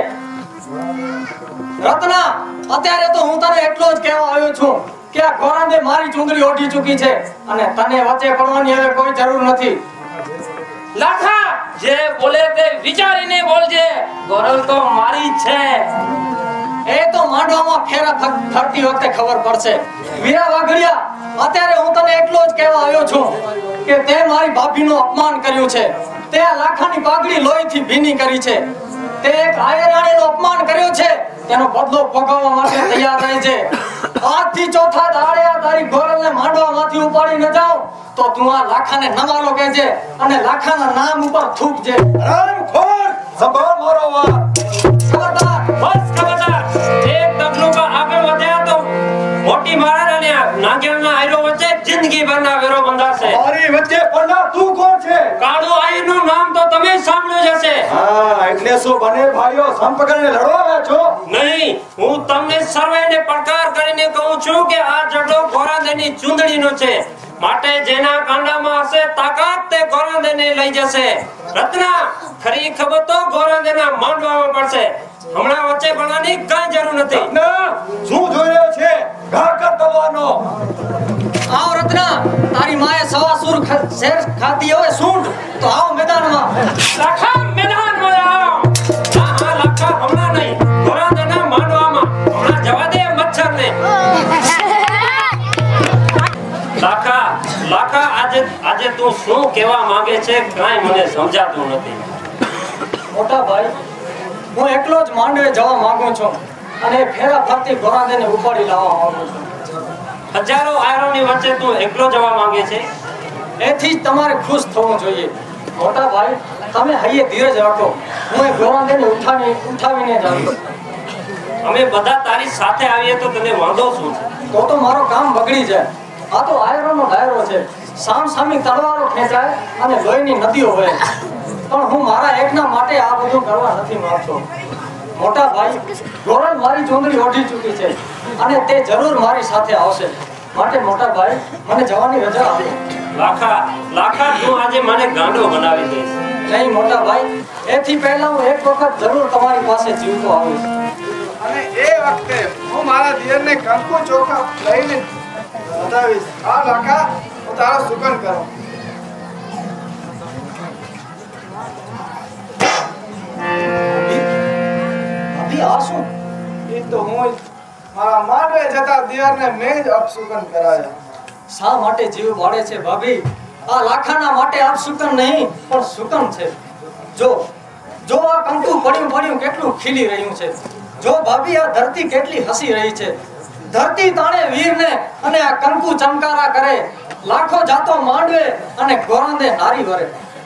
રત્ના, અત્યારે તો હું તને એટલો જ કહેવા આવ્યો છું કે આ ગોરાંદે મારી ચુંદડી ઓઢી ચૂકી છે અને તને વચ્ચે પડવાની હવે કોઈ જરૂર નથી. લાખા, જે બોલે તે વિચારીને બોલજે. ગોરલ તો મારી જ છે. એ તો માંડવામાં ફેરા ફરતી વખતે ખબર પડશે. વીરા વાઘડિયા, અત્યારે હું તને એટલો જ કહેવા આવ્યો છું કે તે મારી ભાભીનું અપમાન કર્યું છે. તે આ લાખાની પાઘડી લોહીથી ભીની કરી છે. તે એક આયરાણીનું અપમાન કર્યું છે. તેનો બદલો ભોગવવા માટે તૈયાર રહે છે. આજથી ચોથા દાડે આ તારી ગોરલને માંડવામાંથી ઉપાડી ન જાઉં તો તું આ લાખાને નમાલો કહેજે અને લાખાના નામ ઉપર થૂકજે. હરામખોર, સંભાળ મારો વાત. ખબરદાર. બસ ખબરદાર. એક ડગલું કા આગળ વધ્યા તો મોટી મારા અને નાગેણના આયરો વચ્ચે જિંદગી ભરના વેરો બંધાશે. મારી વચ્ચે પડનાર તું કોણ છે? કાળુ આયરનું નામ તો તમે સાંભળ્યું જ હશે. હા, એટલે શું બને ભાઈઓ સંપ કરીને લડવા આવ્યા છો? નહીં, હું તમને સર્વેને પડકાર કરીને કહું છું કે આ જડો ગોરાંદેની ચૂંદડીનો છે. માટે જેના કાંડામાં હશે તાકાત તે ગોરાંદેને લઈ જશે. રત્ના, ખરી ખબર તો ગોરાંદેના માંડવામાં પડશે. હમણાં વચ્ચે પડવાની કાંઈ જરૂર નથી. ના, શું જોઈ રહ્યો છે? ઘા કર તલવાનો. આવ રત્ના, તારી માએ સવા સુર શેર ખાતી હોય સૂંઢ તો આવ મેદાનમાં. લાખા, મેદાનમાં આવ. હા હા લાખા, હમણાં નહીં, ગોરાંદેના માંડવામાં. હમણાં જવા દે મચ્છરને. લાખા, લાખા, આજે આજે તું શું કહેવા માંગે છે કાંઈ મને સમજાતું નથી. મોટા ભાઈ, હું એકલો જ માંડવે જવા માંગુ છું અને ફેરા ફરતી ગોરાંદેને ઉપાડી લાવવા માંગુ છું. હજારો આયરોની વચ્ચે તું એકલો જવા માંગે છે. એથી જ તમારે ખુશ થવું જોઈએ. મોટા ભાઈ, તમે હૈયે ધીરજ રાખો. હું એ ગોરાંદેને ઉઠાવી ઉઠાવીને જાઉં. અમે બધા તારી સાથે આવીએ તો તને વાંધો શું છે? તો તો મારો કામ બગડી જાય. આ તો આયરોનો ડાયરો છે. સામ સામી તલવારો ખેંચાય અને લોહીની નદીઓ વહે. પણ હું મારા એકના માટે આ બધું કરવા નથી માંગતો. મોટા ભાઈ, ગોરલ મારી ચુંદડી ઓઢી ચૂકી છે અને તે જરૂર મારી સાથે આવશે. માટે મોટા ભાઈ, મને જવાની રજા આપો. લાખા, લાખા, તું આજે મને ગાંડો બનાવી દઈશ. નહીં મોટા ભાઈ, એથી પહેલા હું એક વખત જરૂર તમારી પાસે જીવતો આવીશ. અને એ વખતે હું મારા દિયરને કંકુ ચોખા લઈને બતાવીશ. આ લાખા, હું તારો સુગંધ કરું. અભી આ શું? એ તો હું જ મારા માંડવે જતા દિયરને મેં જ અપસુગંધ કરાયા. શા માટે જીવ વાળે છે ભાભી? આ લાખાના માટે આપ સુકન નહીં પણ સુકન છે. જો જો આ કંકુ પડ્યું પડ્યું કેટલું ખીલી રહ્યું છે. જો ભાભી, આ ધરતી કેટલી હસી રહી છે. ધરતી તાણે વીરને અને આ કંકુ ચમકારા કરે. લાખો જાતો માંડવે અને ગોરાંદે નારી વરે.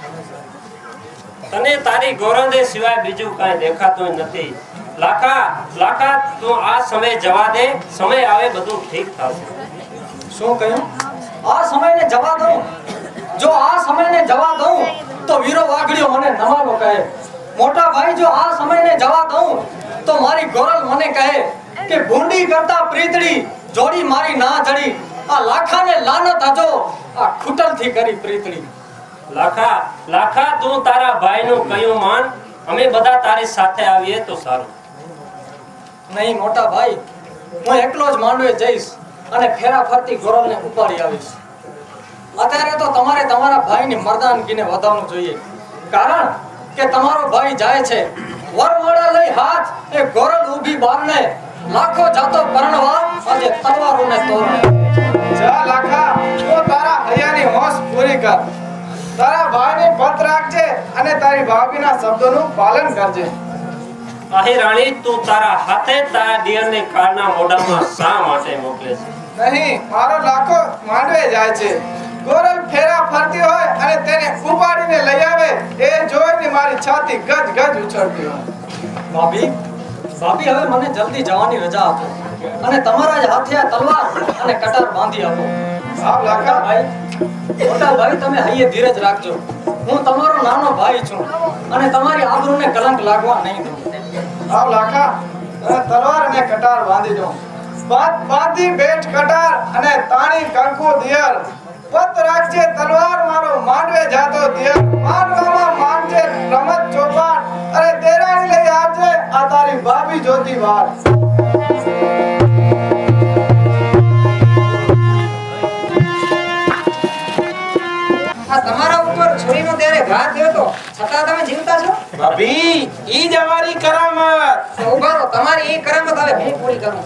તને તારી ગોરાંદે સિવાય બીજું કાંઈ દેખાતું નથી. લાખા, લાખા, તું આ સમય જવા દે. સમય આવે બધું ઠીક થશે. શું કહ્યું? આ સમયને જવા દઉં? જો આ સમયને જવા દઉં તો વીરો વાઘડિયો મને નમાલો કહે. મોટા ભાઈ, જો આ સમયને જવા દઉં તો મારી ગોરલ મને કહે કે ભૂંડી કરતા પ્રીતડી જોડી મારી ના જડી. આ લાખાને લાનત હજો આ ખૂટલથી કરી પ્રીતડી. લાખા, લાખા, તું તારા ભાઈનું કયું માન. અમે બધા તારી સાથે આવીએ તો સારું. નહીં મોટા ભાઈ, હું એકલો જ માંડવે જઈશ અને ફેરા ફરતી ગોરલને ઉપાડી આવીશ. અત્યારે તો તમારે તમારા ભાઈની મર્દાનગીને વધારવું જોઈએ. કારણ કે તમારો ભાઈ જાય છે વરવાળા લઈ હાથ એ ગોરલ ઊભી બારને. લાખો જાતો પરણવા આજે તલવારોને તોરણે. જા લાખા, તું તારા હૈયાની હોશ પૂરી કર. તારા ભાઈને પત રાખજે અને તારી ભાભીના શબ્દોનું પાલન કરજે. આહી રાણી, તું તારા હાથે તારા દિયરને કાળના મોઢામાં શા માટે મોકલે છે? નહીં, મારો લાખો માંડવે જાય છે. ગોરલ ફેરા ફરતી હોય અને તેને ઉપાડીને લઈ આવે એ જોઈને મારી છાતી ગજ ગજ ઉછળતી હોય. ભાભી, ભાભી, હવે મને જલ્દી જવાની રજા આપો અને તમારા જ હાથે આ તલવાર અને કટાર બાંધી આપો. હા લાખા ભાઈ, મોટા ભાઈ, તમે હૈયે ધીરજ રાખજો. હું તમારો નાનો ભાઈ છું અને તમારી આબરૂને કલંક લાગવા નહીં દઉં. આવ લાખા અને તલવાર અને કટાર બાંધી દો. બાદ બાંધી બેઠ કટાર અને તાણી કંકુ દિયર. પત રાખજે તલવાર મારો માંડવે જાતો દિયર. માંડવામાં માંડજે રમત ચોપાટ અને દેરાણી લઈ આવજે આ તારી ભાભી જોતી વાર. તમારા ઉપર છરીનો ત્યારે ઘા થયો તો છતાં તમે જીવતા છો? ભાભી ઈ જ અમારી કરામત. તો ઉભા રહો, તમારી એ કરામત હવે હું પૂરી કરું.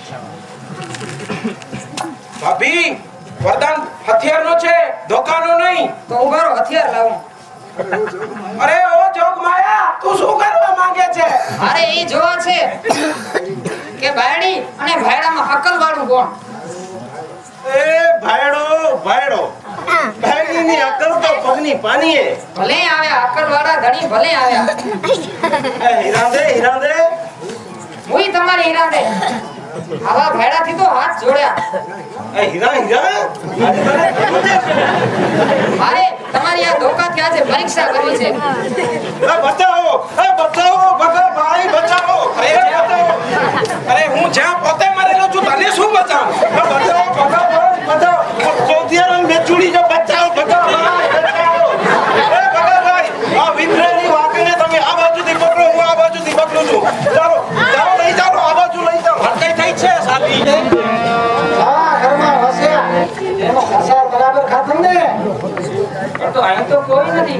ભાભી વરદાન હથિયારનો છે, ધોકાનો નહીં. તો ઉભા રહો, હથિયાર લાવો. અરે ઓ જોગ માયા, તું શું કરવા માંગે છે? અરે એ જોવા છે કે બાયડી અને ભાયડામાં અકલ વાળું કોણ? એ ભાયડો ભાયડો ભાયડીની અકલ તો પગની પાનીએ. ભલે આવ્યા અકલ વાળા ધણી, ભલે આવ્યા. એ હીરાંદે હીરાંદે હુંય તમારી હીરાંદે. આવા ભાયડાથી તો હાથ જોડ્યા. એ હીરા હીરા આજે તને ખબર છે? મારે તમારી આ ધોકાથી આજે પરીક્ષા કરવી છે. એ બચાવો, એ બચાવો ભગા ભાઈ, બચાવો. અરે બચાવો. અરે હું જ્યાં પોતે મરેલો છું તને શું બચાવું? એ બચાવો ભગા ભાઈ, બચાવો. ચોથિયા રંગ બેચુડી જો બચાવો ભગા ભાઈ, બચાવો. એ ભગા ભાઈ, આ વિભ્રેની વાકીને તમે આ બાજુથી પકડો, હું આ બાજુથી પકડું છું. ચાલો ચાલો લઈ ચાલો, આ બાજુ લઈ ચાલો. હરકઈ થઈ છે સાલી. હા ઘરમાં વસ્યા એનો ખસાર બરાબર ખાધું ને. તો અહીં તો કોઈ નથી.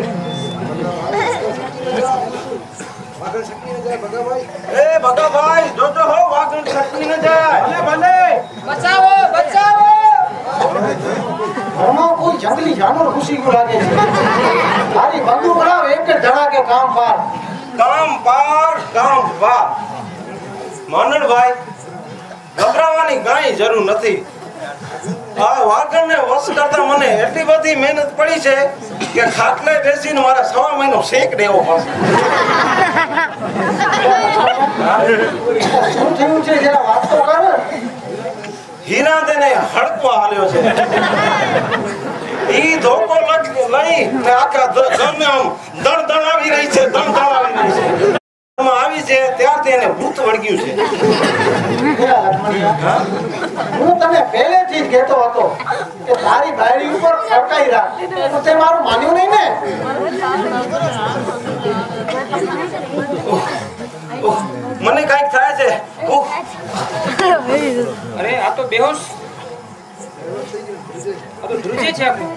એ ભગા ભાઈ જોજો હો, વાગણ છટકી ન જાય. ભલે ભલે. બચાવો, બચાવો. ઘરમાં કોઈ જંગલી જાનવર ઘૂસી ગયું લાગે છે. તારી બંદૂક લાવ, એક જ ધડાકે કામ પાર. કામ પાર કામ પાર. માનણભાઈ ગભરાવાની કાંઈ જરૂર નથી. આ વાઘણને વશ કરતા મને એટલી બધી મહેનત પડી છે કે ખાટલે બેસીને મારા સવા મહિનો શેક દેવો પડશે. શું થયું છે જરા વાત તો કર. હીરા તેને હડકો હાલ્યો છે. ઈ ધોકો લઈ લઈ ને આખા દ- ગમે આમ દણ દણાવી રહી છે, દણ દણાવી રહી છે. આમાં આવી છે ત્યારથી એને ભૂત વળગ્યું છે. હું તને પહેલેથી જ કહેતો હતો કે તારી બાયડી ઉપર ખડકાઈ રાખ, તો તે મારું માન્યું નહીં ને. ઉહ, મને કાંઈક થાય છે. ઉહ, અરે આ તો બેહોશ. આ તો ધ્રુજે છે આપણે.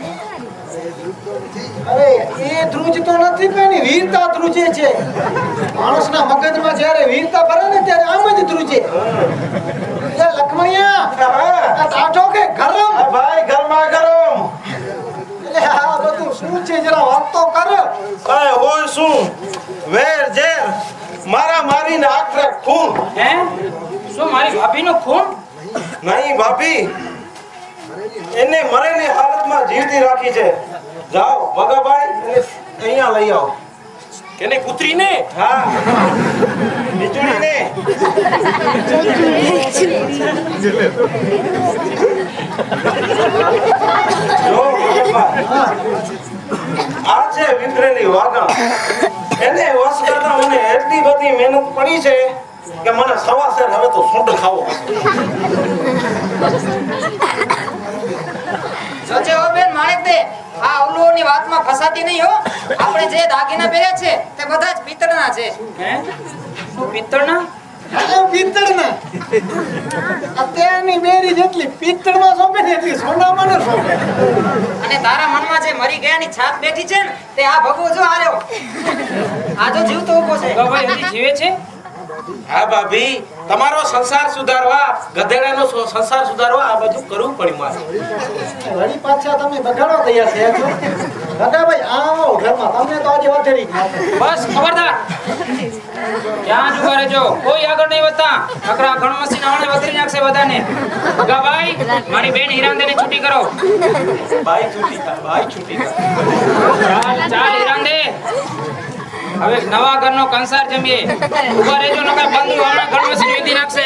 અરે એ ધ્રુજતો નથી પણ એની વીરતા ધ્રુજે છે. માણસના મગજમાં જ્યારે વીરતા ભરે ને ત્યારે આમ જ ધ્રુજે. એ લખમણિયા આ ટાઢો કે ગરમ? આ ભાઈ ગરમા ગરમ. એટલે આ બધું શું છે જરા વાત તો કર. કાંઈ હોય શું? વેર ઝેર મારા મારીને આખરે ખૂન. હે? શું મારી ભાભીનો ખૂન? નહીં ભાભી, એને મરેલી હાલતમાં જીવતી રાખી છે. જાઓ ભગાભાઈ, એને અહીંયા લઈ આવો. કેને કૂતરીને? હા, વીજળીને. જો ભગાભાઈ, આ છે વિફરેલી વાગણ. એને વશ કરતા મને એટલી બધી મહેનત પડી છે કે મને સવાસેર હવે તો સૂંઢ ખાવો પડશે. જોજે હો બેન માણેક દે, આ અવલુઓની વાતમાં ફસાતી નહીં હો. આપણે જે દાગીના પહેર્યા છે તે બધા જ પિત્તળના છે. હે? શું પિત્તળના? આ પિત્તળના. અત્યારની બેરી જેટલી પિત્તળમાં સોંપે ને એટલી સોનામાં ન સોંપે. અને તારા મનમાં જે મરી ગયાની છાપ બેઠી છે ને તે આ ભગવો જો હાર્યો. આ જો જીવતો ઊભો છે. ભાઈ હજી જીવે છે? હા ભાભી, તમારો સંસાર સુધારવા, ગધેડાનો સો- સંસાર સુધારવા આ બધું કરવું પડ્યું મારે. વળી પાછા તમે બગાડવા તૈયાર થયા છો. દાદાભાઈ આવો ઘરમાં, તમને તો આજે વધેરી ખાશે. બસ ખબરદાર. ક્યાં જ ઉભા રહેજો, કોઈ આગળ નહીં વધતા. નકરા ગણમસીના વાણે વધરી નાખશે બધાને. ભગાભાઈ, મારી બેન હીરાંદેને છૂટી કરો. બાઈ છૂટી થા, બાઈ છૂટી થા. ચાલ ચાલ હીરાંદે, હવે એક નવા ઘરનો કંસાર જમીએ. ઉભા રહેજો નકર બંધુ વાળા ગણમસી વેધી નાખશે.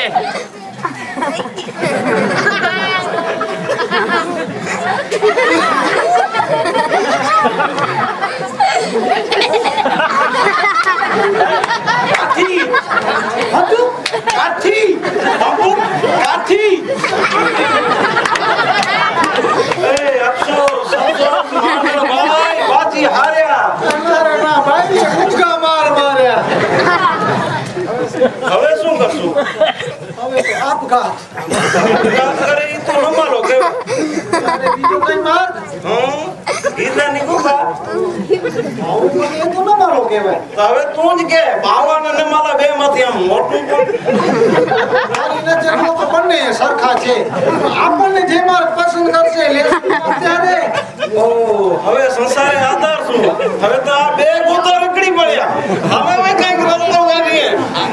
શું કરશું? હવે તો આપઘાત આપઘાત કરે ઈ તો નમાલો કેવો. તારે બીજો કઈ માર્ગ હમ ગીરનારની ગુફા. આવું મને એ તો ન મારો કહેવાય. તો હવે તું જ કે બાવા ને નમાલા બે માંથી આમ મોટું કોણ? મારી નજરમાં તો બંને સરખા છે. આપણને જે માર્ગ પસંદ કરશે લેશું અત્યારે. ઓ હવે સંસારે આધાર શું? હવે તો આ બે ગોતા રખડી પડ્યા. હવે હવે કઈક રસ્તો કાઢીએ.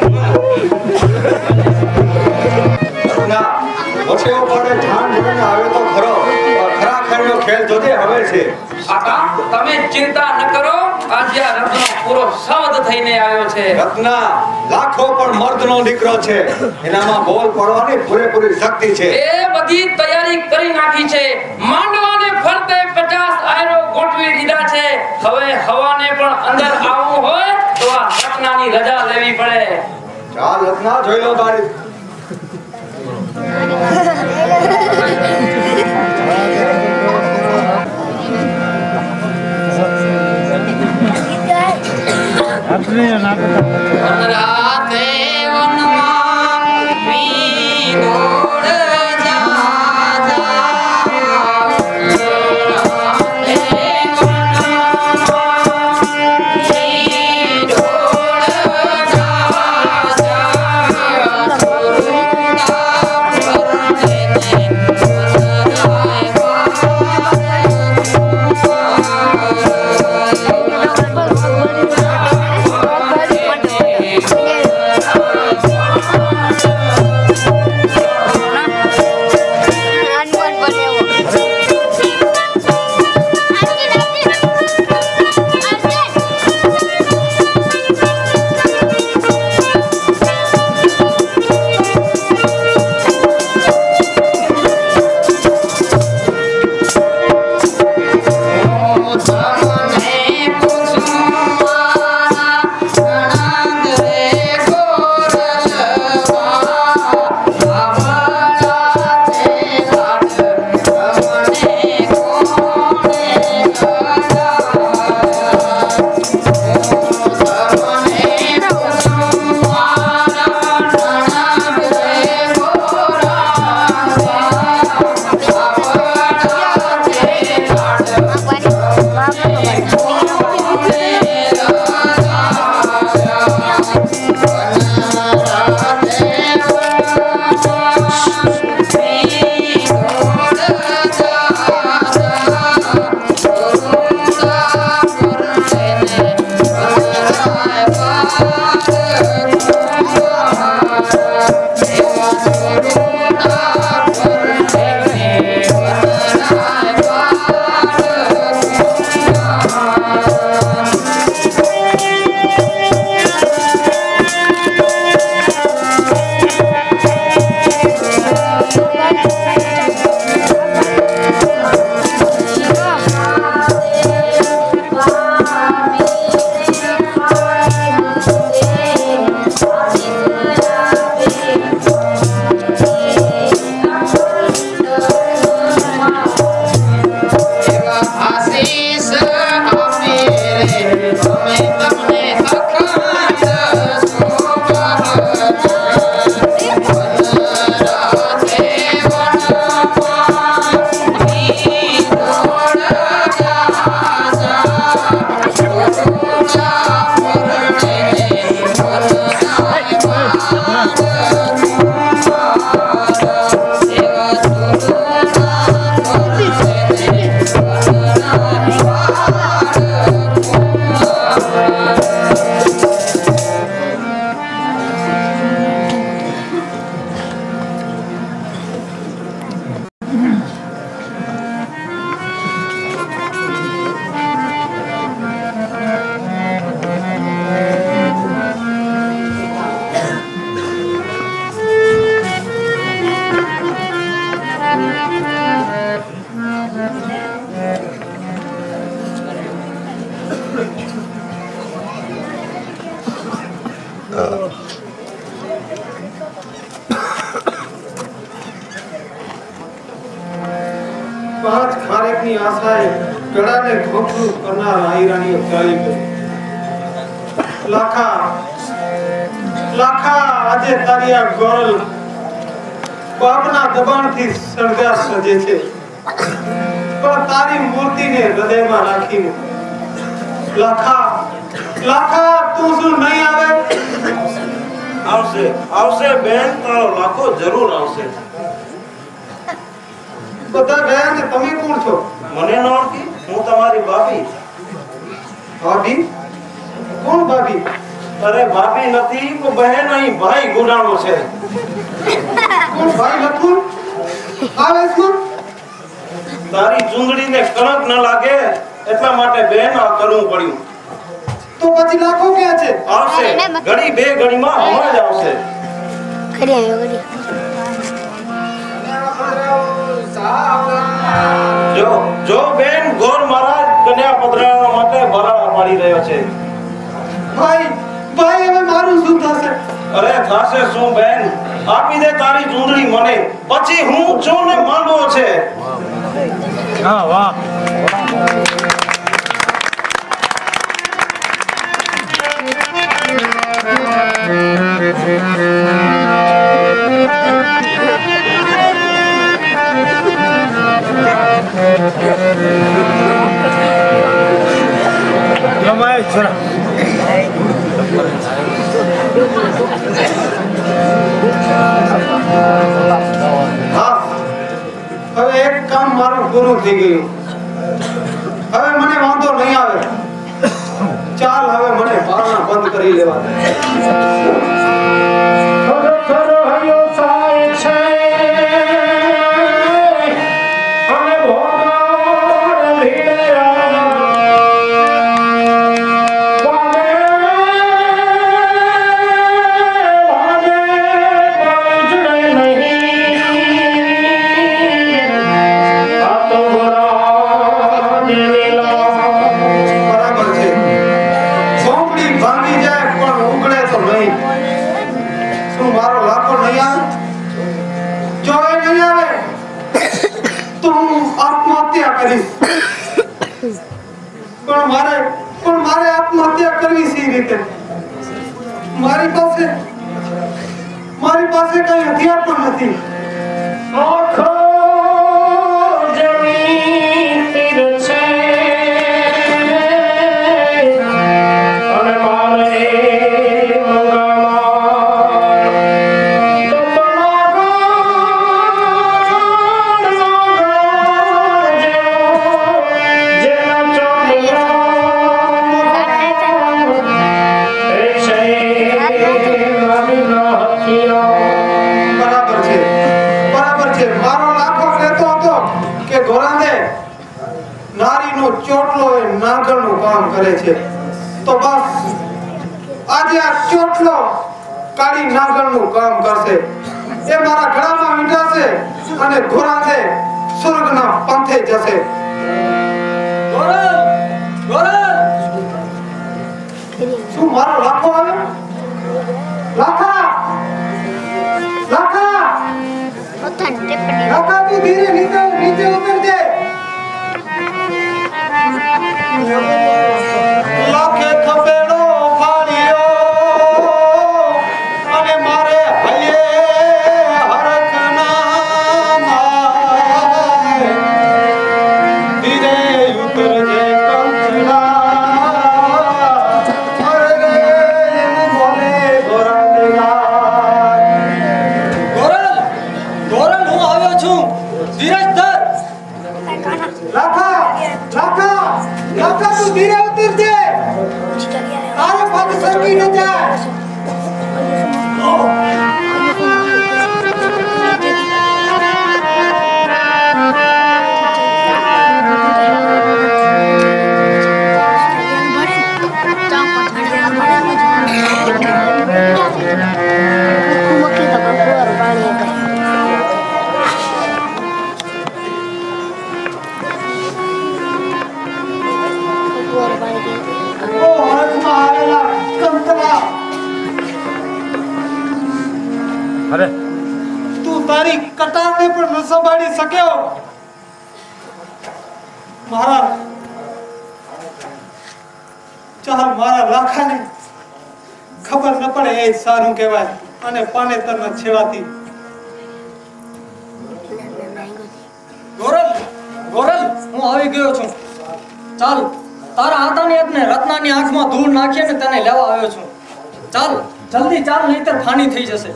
ના મોટે પડે જાણ જોઈને આવે તો ખરો પણ ખરા ખેલનો ખેલ જોજે હવે છે. કાકા તમે ચિંતા ન કરો, આજે આ રત્નો પૂરો સવદ થઈને આવ્યો છે. રત્ના લાખો પણ મર્દનો દીકરો છે, એનામાં બોલ પડવાની પૂરેપૂરી શક્તિ છે. એ બધી તૈયારી કરી નાખી છે. માંડવાને ફરતે પચાસ આયરો ગોઠવી દીધા છે. હવે હવાને પણ અંદર આવવું હોય તો આ રત્નાની રજા લેવી પડે. ચાલ રત્ના જોઈ લો તારી. રાતે વનમાં વીણોડ જા પાંચ ખારેકની આશાએ ગળાને ઘોંઘરું કરનાર આયરાણીઓ ચાલી ગઈ. લાખા લાખા આજે તારી આ ગોરલ બાપના દબાણથી સળગા સજે છે, પણ તારી મૂર્તિને હૃદયમાં રાખીને લાખા લાખા તું શું નહીં આવે? આવશે આવશે બેન, તારો લાખો જરૂર આવશે. બધા ગયા ને તમે કોણ છો? મને ન ઓળખી? હું તમારી ભાભી. ભાભી? કોણ ભાભી? અરે ભાભી નથી, તો બહેન અહીં ભાઈ ગુડાણો છે. કોણ ભાઈ લખું? આવે છે? તારી ચૂંદડીને કણક ન લાગે એટલા માટે બેન આ કરવું પડ્યું. તો પછી લાખો ક્યાં છે? આવશે ઘડી બે ઘડીમાં હમણાં જ આવશે. ખરી આવ્યો ખરી. જો જો બેન ગોર મહારાજ કન્યા પધરાવવા માટે બરાડા પાડી રહ્યો છે. ભાઈ ભાઈ હવે મારું શું થશે? અરે થાશે શું બેન, આપી દે તારી ચૂંદડી મને, પછી હું છું ને માંડવો છે. હા વાહ. રમાય છોરા. હા હવે એક કામ મારું પૂરું થઈ ગયું. હવે મને વાંધો નહીં આવે. ચાલ હવે મને બારણા બંધ કરી લેવા દે. પણ મારે પણ મારે આત્મહત્યા કરવી સી રીતે? મારી પાસે મારી પાસે કઈ હથિયાર પણ નથી. આખો જમીન તીર છે અને મારે ચોટલો એ નાગરનું કામ કરે છે, તો બસ આજે આ ચોટલો કાળી નાગરનું કામ કરશે. એ મારા ગળામાં વીંટાશે અને ઘોરાને સ્વર્ગના પંથે જશે. શું મારો લાખો આવ્યો? લાખા લાખા લાખા તું ધીરે નીચે નીચે ઉતરજે. લાખે થપેડો ફાડ્યો અને મારે હૈયે હરખ ના માય. ધીરે ઉતરજે કંચના અરે બોલે ગોરા દેગાય. ગોરલ ગોરલ હું આવ્યો છું, ધીરજ ધર. લાખા લાખા લાખા તું ધીરે ઉતરજે, તારે પગ સરકી ન જાય. અરે તું તારી કટારને પણ ન સંભાળી શક્યો. મારા ચાલ મારા લાખાને ખબર ન પડે એ સારું કહેવાય અને પાનેતરના છેવાથી ગોરલ ગોરલ હું આવી ગયો છું ચાલ તારા આતાની એકને રત્નાની આંખમાં ધૂળ નાખીને તને લેવા આવ્યો છું ચાલ જલ્દી ચાલ નહીતર ફાની થઈ જશે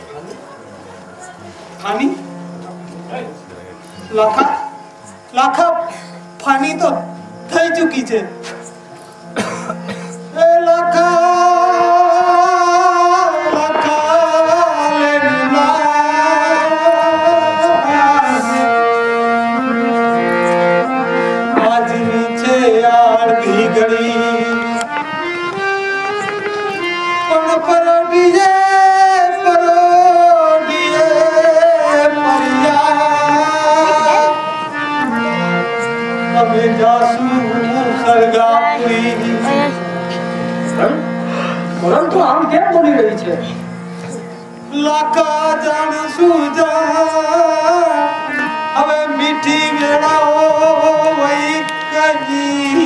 ફાની લાખા લાખા ફાની તો થઈ ચૂકી છે એ લાખા પરંતુ આમ કેમ બોલી રહી છે લાખા જાણ સુજા હવે મીઠી વેળાઓ વઈ ગઈ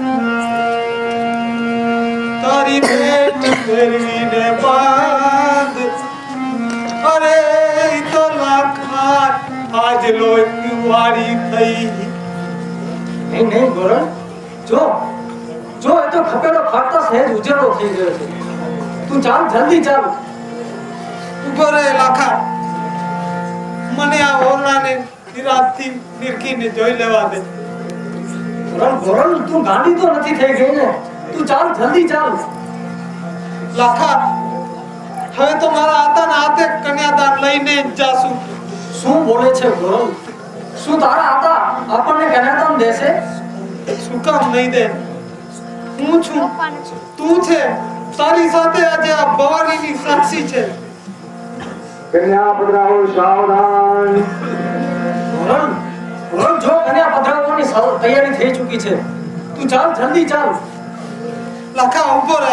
તારી પેટ ફેરવીને બાંધ અરે તો લાખા આજ લોહી વાળી થઈ નહીં નહીં ગોરલ જો જો એ તો ખપેલો ફાટતા સહેજ ઉજળો થઈ ગયો છે તું ચાલ જલ્દી ચાલ ઉભો રહે લાખા મને આ ઓરડાને નિરાતથી નિરખીને જોઈ લેવા દે ગોરલ ગોરલ તું ગાંડી તો નથી થઈ ગઈ ને તું ચાલ જલ્દી ચાલ લાખા હવે તો મારા આતાના હાથે કન્યાદાન લઈને જ જાશું શું બોલે છે ગોરલ શું તારા આતા આપણને કન્યાદાન દેશે શું કામ નહીં દે હું છું તું છે તારી સાથે આજે આ ભવાનીની સાક્ષી છે કન્યા પધરાવો સાવધાન ગોરલ ગોરલ જો કન્યા પધરાવવાની તૈયારી થઈ ચૂકી છે તું ચાલ જલ્દી ચાલ લાખા ઉભો રહે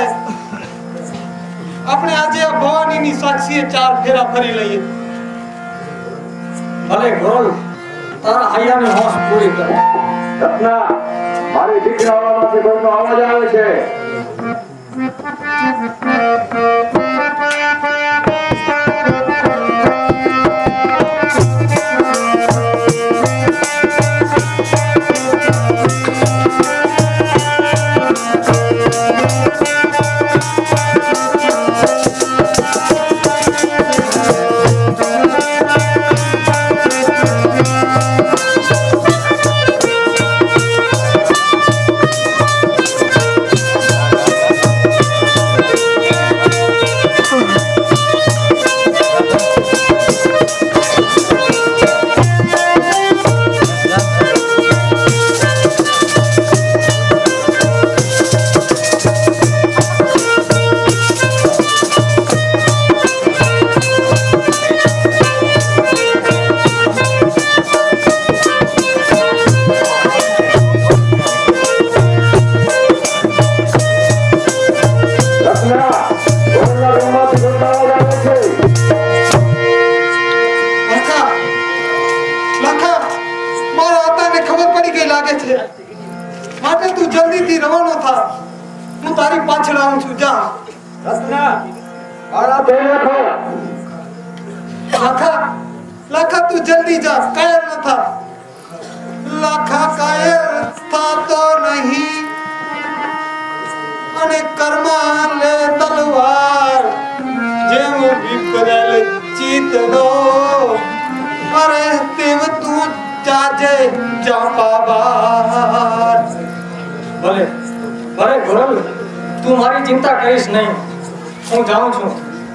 આપણે આજે આ ભવાનીની સાક્ષીએ ચાર ફેરા ફરી લઈએ ભલે ગોરલ તારા હૈયાની હોશ પૂરી કર રત્ના મારી દીકરાઓમાંથી કોઈનો અવાજ આવે છે માટે તું જલ્દીથી રવાનો થા હું તારી પાછળ આવું છું જા રત્ના આરા બે રાખો લાખા લાખા તું જલ્દી જા કાયર ન થા લાખા કાયર થાતો નહીં અને કર્મા લે તલવાર જેમ વિપરેલ ચિતનો અરે તેમ તું જાજે જાપાબાર ભલે ભલે ગોરલ તું મારી ચિંતા કરીશ નહીં હું જાઉં છું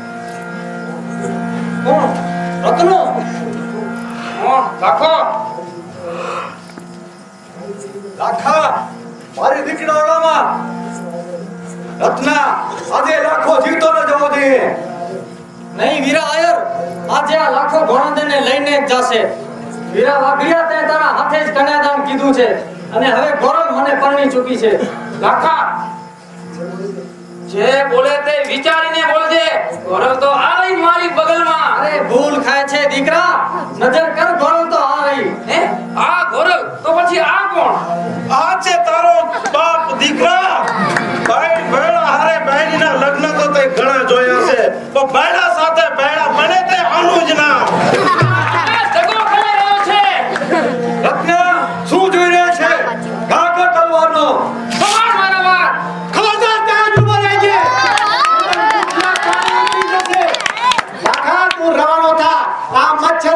કોણ રત્નો કોણ લાખો લાખા મારી દીકરા ઓળામાં રત્ના આજે લાખો જીવતો ન જવો જોઈએ નહીં વીરા આયર આજે આ લાખો ઘોડાને લઈને જ જાશે વીરા વાઘડિયા તે તારા હાથે જ કન્યાદાન કીધું છે અને હવે ગોરલ મને પરણી ચૂકી છે લાખા જે બોલે તે વિચારીને બોલજે ગોરલ તો આ રહી મારી બગલમાં અરે ભૂલ ખાય છે દીકરા નજર કર ગોરલ તો આ રહી હે આ ગોરલ તો પછી આ કોણ આ છે તારો બાપ દીકરા ભાઈ ભેળા હારે બહેનના લગ્ન તો તે ઘણા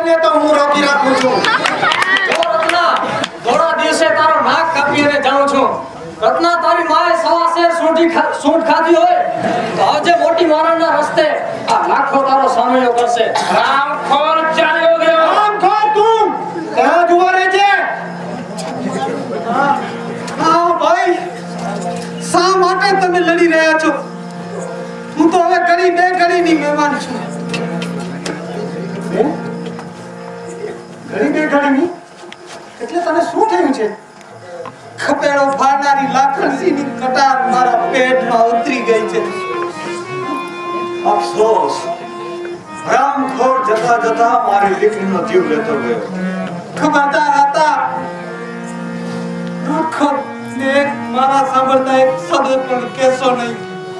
કોઈને તો હું રોકી રાખું છું. જો રત્ના, થોડા દિવસે તારો નાક કાપી અને જાઉં છું. રત્ના, તારી માએ સવા શેર સૂંઠી ખા- સૂંઠ ખાધી હોય તો આવજે મોટી મારણના રસ્તે. આ લાખો તારો સામેલો કરશે. રામખોર ચાલ્યો ગયો. આમ ખા તું ત્યાં જ ઉભા રહેજે. હા હા ભાઈ, શા માટે તમે લડી રહ્યા છો? હું તો હવે ઘડી બે ઘડીની મહેમાન છું. હે? ઘડી બે ઘડીની એટલે તને શું થયું છે? ખપેડો ફાડનારી લાખણસીની કટાર મારા પેટમાં ઉતરી ગઈ છે. અફસોસ, રામખોર જતા જતા મારી દીકરીનો જીવ લેતો ગયો. ખબરદાર હતા, રામખોર ને એક મારા સાંભળતા એક શબ્દ પણ કહેશો નહીં.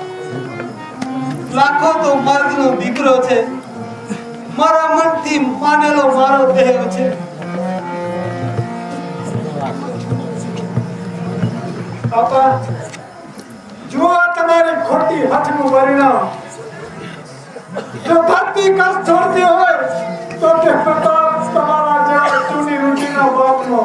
લાખો તો મર્દનો દીકરો છે, મારા મનથી માનેલો મારો દેવ છે. બાપા, જો આ તમારી ખોટી હાથનું પરિણામ. જો ભક્તિ કસ છોડતી હોય તો કે પ્રતાપ તમારા જેવા ચૂની રૂટીના બાપનો.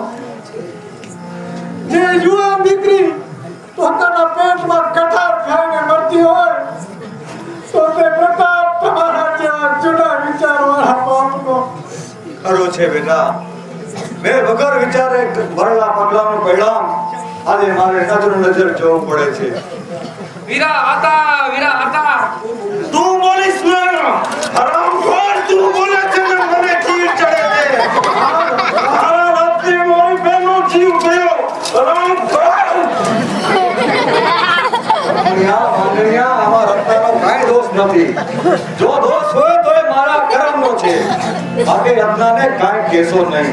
જે યુવા દીકરી પોતાના પેટમાં કઠાર ખાઈને મરતી હોય તો તે પ્રતાપ તમારા જેવા જુદા વિચારવાળા બાપનો. ખરું છે બેટા, મેં વગર વિચારે ભરેલા પગલાનું પરિણામ આજે મારે નજર નજર જોવું પડે છે. વીરા હતા, વીરા હતા. તું બોલીશ ને હરામખોર, તું બોલે છે ને મને ચીડ ચડે છે. આ રાત્રે મારી બહેનનો જીવ ગયો. હરામખોર. વાંગણિયા, વાંગણિયા, આમાં રત્નાનો કાંઈ દોષ નથી. જો દોષ હોય તો એ મારા કર્મનો છે. બાકી રત્નાને કાંઈ કહેશો નહીં.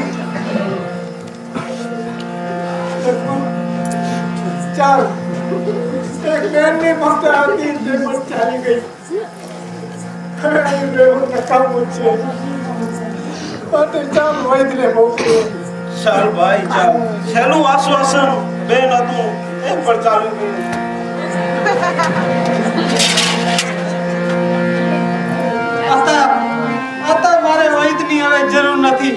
ચાલ, એક બેનની મમતા હતી તે પણ ચાલી ગઈ. હવે અહીં રહેવું નકામું છે. માટે ચાલ વૈદને મોકલો. ચાલ ભાઈ ચાલ. છેલ્લું આશ્વાસન બેન હતું એ પણ ચાલુ ગયું. આતા આતા મારે વૈદની હવે જરૂર નથી.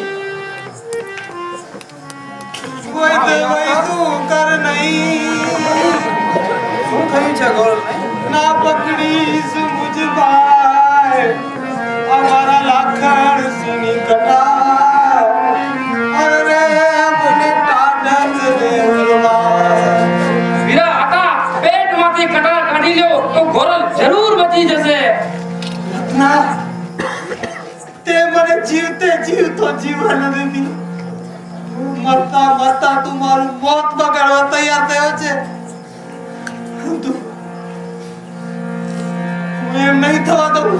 વૈદ વૈદું કર નહીં. શું થયું છે ગોળ? ના પકડીશ મુझ ભાઈ અમારા લાખણ સિંહ કટાર. અરે મને ટાઢસ દેવલવા. વીરા હતા, પેટમાંથી કટાર કાઢી લ્યો તો ગોરલ જરૂર બચી જશે. ના, તે મને જીવતે જીવતો જીવવા ન દીધી. મરતા મરતા તું મારું મોત બગાડવા તૈયાર થયો છે. તું હું એમ નહીં થવા દઉં.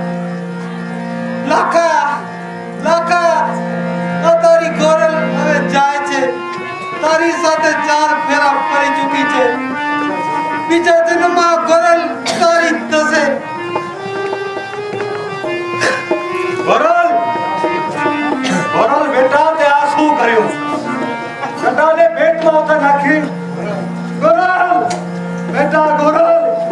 લાખા લાખા, આ તારી ગોરલ હવે જાય છે. તારી સાથે ચાર ફેરા ફરી ચૂકી છે. બીજા જન્મમાં ગોરલ તારી જ થશે. વરલ, વરલ બેટા, તે આ શું કર્યું? કટાને પેટમાં ઉતાર નાખી. ગોરલ, બેટા ગોરલ.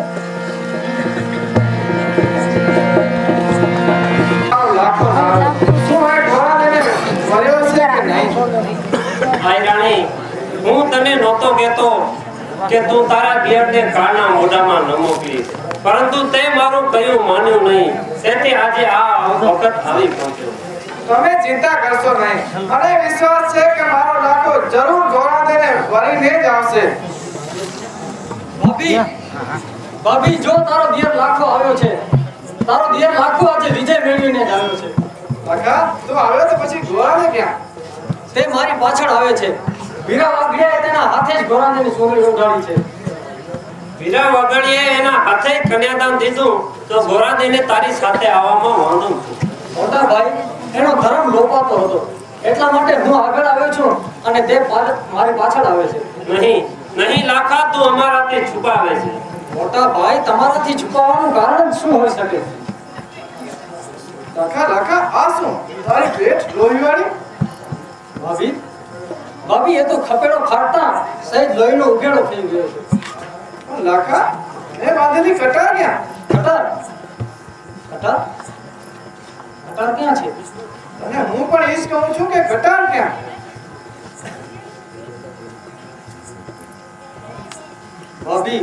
લાખો હાલ. શું હે ઢોરાને મર્યો છે કે નહીં? આઈ રાણી, હું તને નહોતો કહેતો કે તું તારા ઘેરને કાળના મોઢામાં ન મોકલીશ, પરંતુ તે મારું કહ્યું માન્યું નહીં. તેથી આજે આ વખત આવી પહોંચ્યો. તમે ચિંતા કરશો નહીં. મને વિશ્વાસ છે કે મારો લાખો જરૂર ગોરાદેને વરીને જ આવશે. ભાભી, ભાભી, જો તારો દિયર લાખો આવ્યો છે. તારો દિયર લાખો આજે વિજય મેળવીને જ આવ્યો છે. કાકા, તું આવ્યો તો પછી ગોરાને ક્યાં? તે મારી પાછળ આવે છે. વીરા વાઘડિયાએ તેના હાથે જ ગોરાદેની સોગંદ ઉડાડી છે. વીરા વાઘડીએ એના હાથે જ કન્યાદાન દીધું તો ગોરાદેને તારી સાથે આવવામાં વાંધો નથી. મોટા ભાઈ, એનો ધર્મ લોપાતો હતો. એટલા માટે હું આગળ આવ્યો છું અને તે પા- મારી પાછળ આવે છે. નહીં નહીં લાખા, તું અમારાથી છુપાવે છે. મોટા ભાઈ, તમારાથી છુપાવવાનું કારણ શું હોઈ શકે? કાકા, લાખા, આ શું? તારી પેટ લોહીવાળી? ભાભી, ભાભી, એ તો ખપેડો ફાટતા સહેજ લોહીનો ઉઘેડો થઈ ગયો છે. લાખા, એ બાંધેલી કટાર ક્યાં? કટાર કટાર કટાર ક્યાં છે? અને હું પણ એ જ કહું છું કે કટાર ક્યાં? ભાભી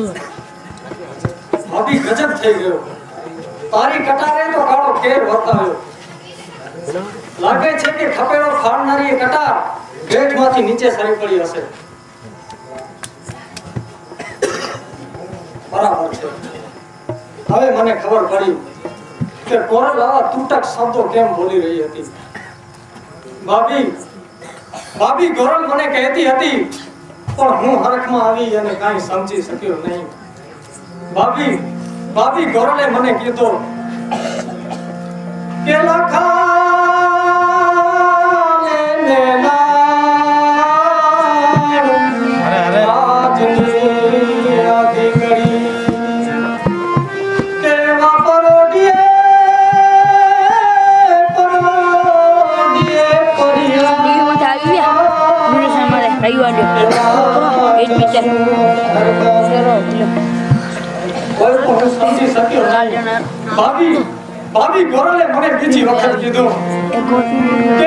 ભાભી ગજબ થઈ ગયો. તારી કટારે તો કાળો કેર વર્તાવ્યો. લાગે છે કે ખપેલો ખાણનારી એ કટાર ગેટમાંથી નીચે સરી પડી હશે. બરાબર છે. હવે મને ખબર પડી કે કોરલ આવા તૂટક શબ્દો કેમ બોલી રહી હતી. ભાભી ભાભી ગોરલ મને કહેતી હતી પણ હું હરખમાં આવી અને કાંઈ સમજી શક્યો નહીં. ભાભી ભાભી ગોરલે મને કીધું કે લખા લેને ના આજની આધી ઘડી કે વાપરોડીએ પરોડીએ પરિયા ભાભી ભાભી ગોરલે મને બીજી વખત કીધું કે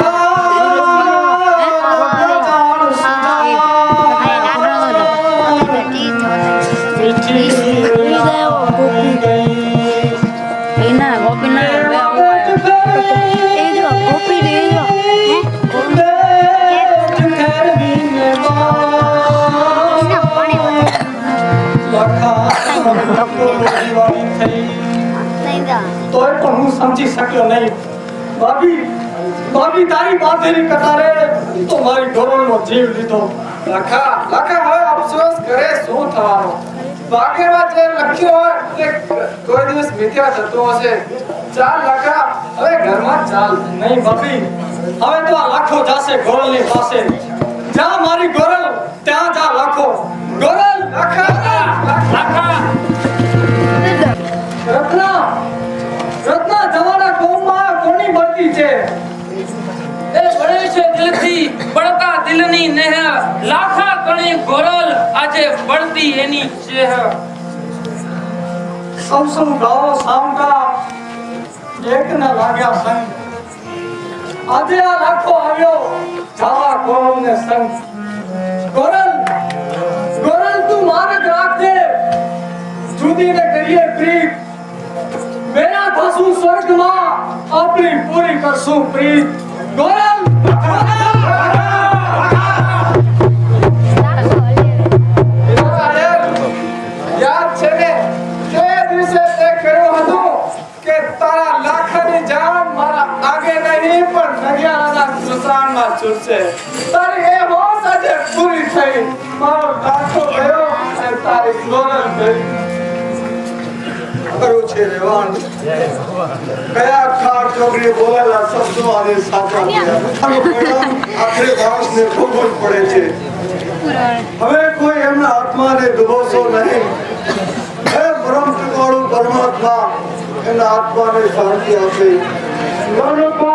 તોય પણ હું સમજી શક્યો નહીં. ભાભી ભાભી તારી બાંધેલી કટારે તો મારી ગોરલનો જીવ લીધો. લખા લખા હવે અફસોસ કરે શું થવાનું? ભાગ્યમાં જે લખ્યું હોય તે કોઈ દિવસ મિથ્યા થતું હશે. ચાલ લખા હવે ઘરમાં ચાલ. નહીં ભાભી હવે તો આ લાખો જાશે ગોરલની પાસે. જા મારી ગોરલ ત્યાં જા લાખો. ગોરલ લખા લાખા રત્ના રત્ના જવાના કોમમાં કોની બળતી છે? એ બળે છે દિલથી બળતા દિલની નેહ લાખા કણી ગોરલ આજે બળતી એની ચેહ. સૌ સૌ ગાઓ સામકા એક ન લાગ્યા સંગ. આજે આ લાખો આવ્યો જાવા ગોરલ ને સંગ. ગોરલ ગોરલ તું માર્ગ રાખજે જુદી ને કરીએ પ્રીત. મેરા થશું સ્વર્ગમાં આપણી પૂરી કરશું પ્રીત. ગોરલ યાદ છે ને તે દિવસે તે કહ્યું હતું કે તારા લાખાની જાન મારા આગે નહીં પણ નગિયાના સુસાનમાં છૂટશે. તારી એ હોશ આજે પૂરી થઈ. મારો લાખો ગયો અને તારી ગોરલ ગઈ. કરું છે રેવાણ કયા ખાટ ચોકડી બોલેલા શબ્દો આજે સાચા આનો પરિણામ આખરે માણસને ભોગવવું પડે છે. હવે કોઈ એમના આત્માને ડૂબોશો નહીં. હે બ્રહ્મ ટુકડું પરમાત્મા એમના આત્માને શાંતિ આપે.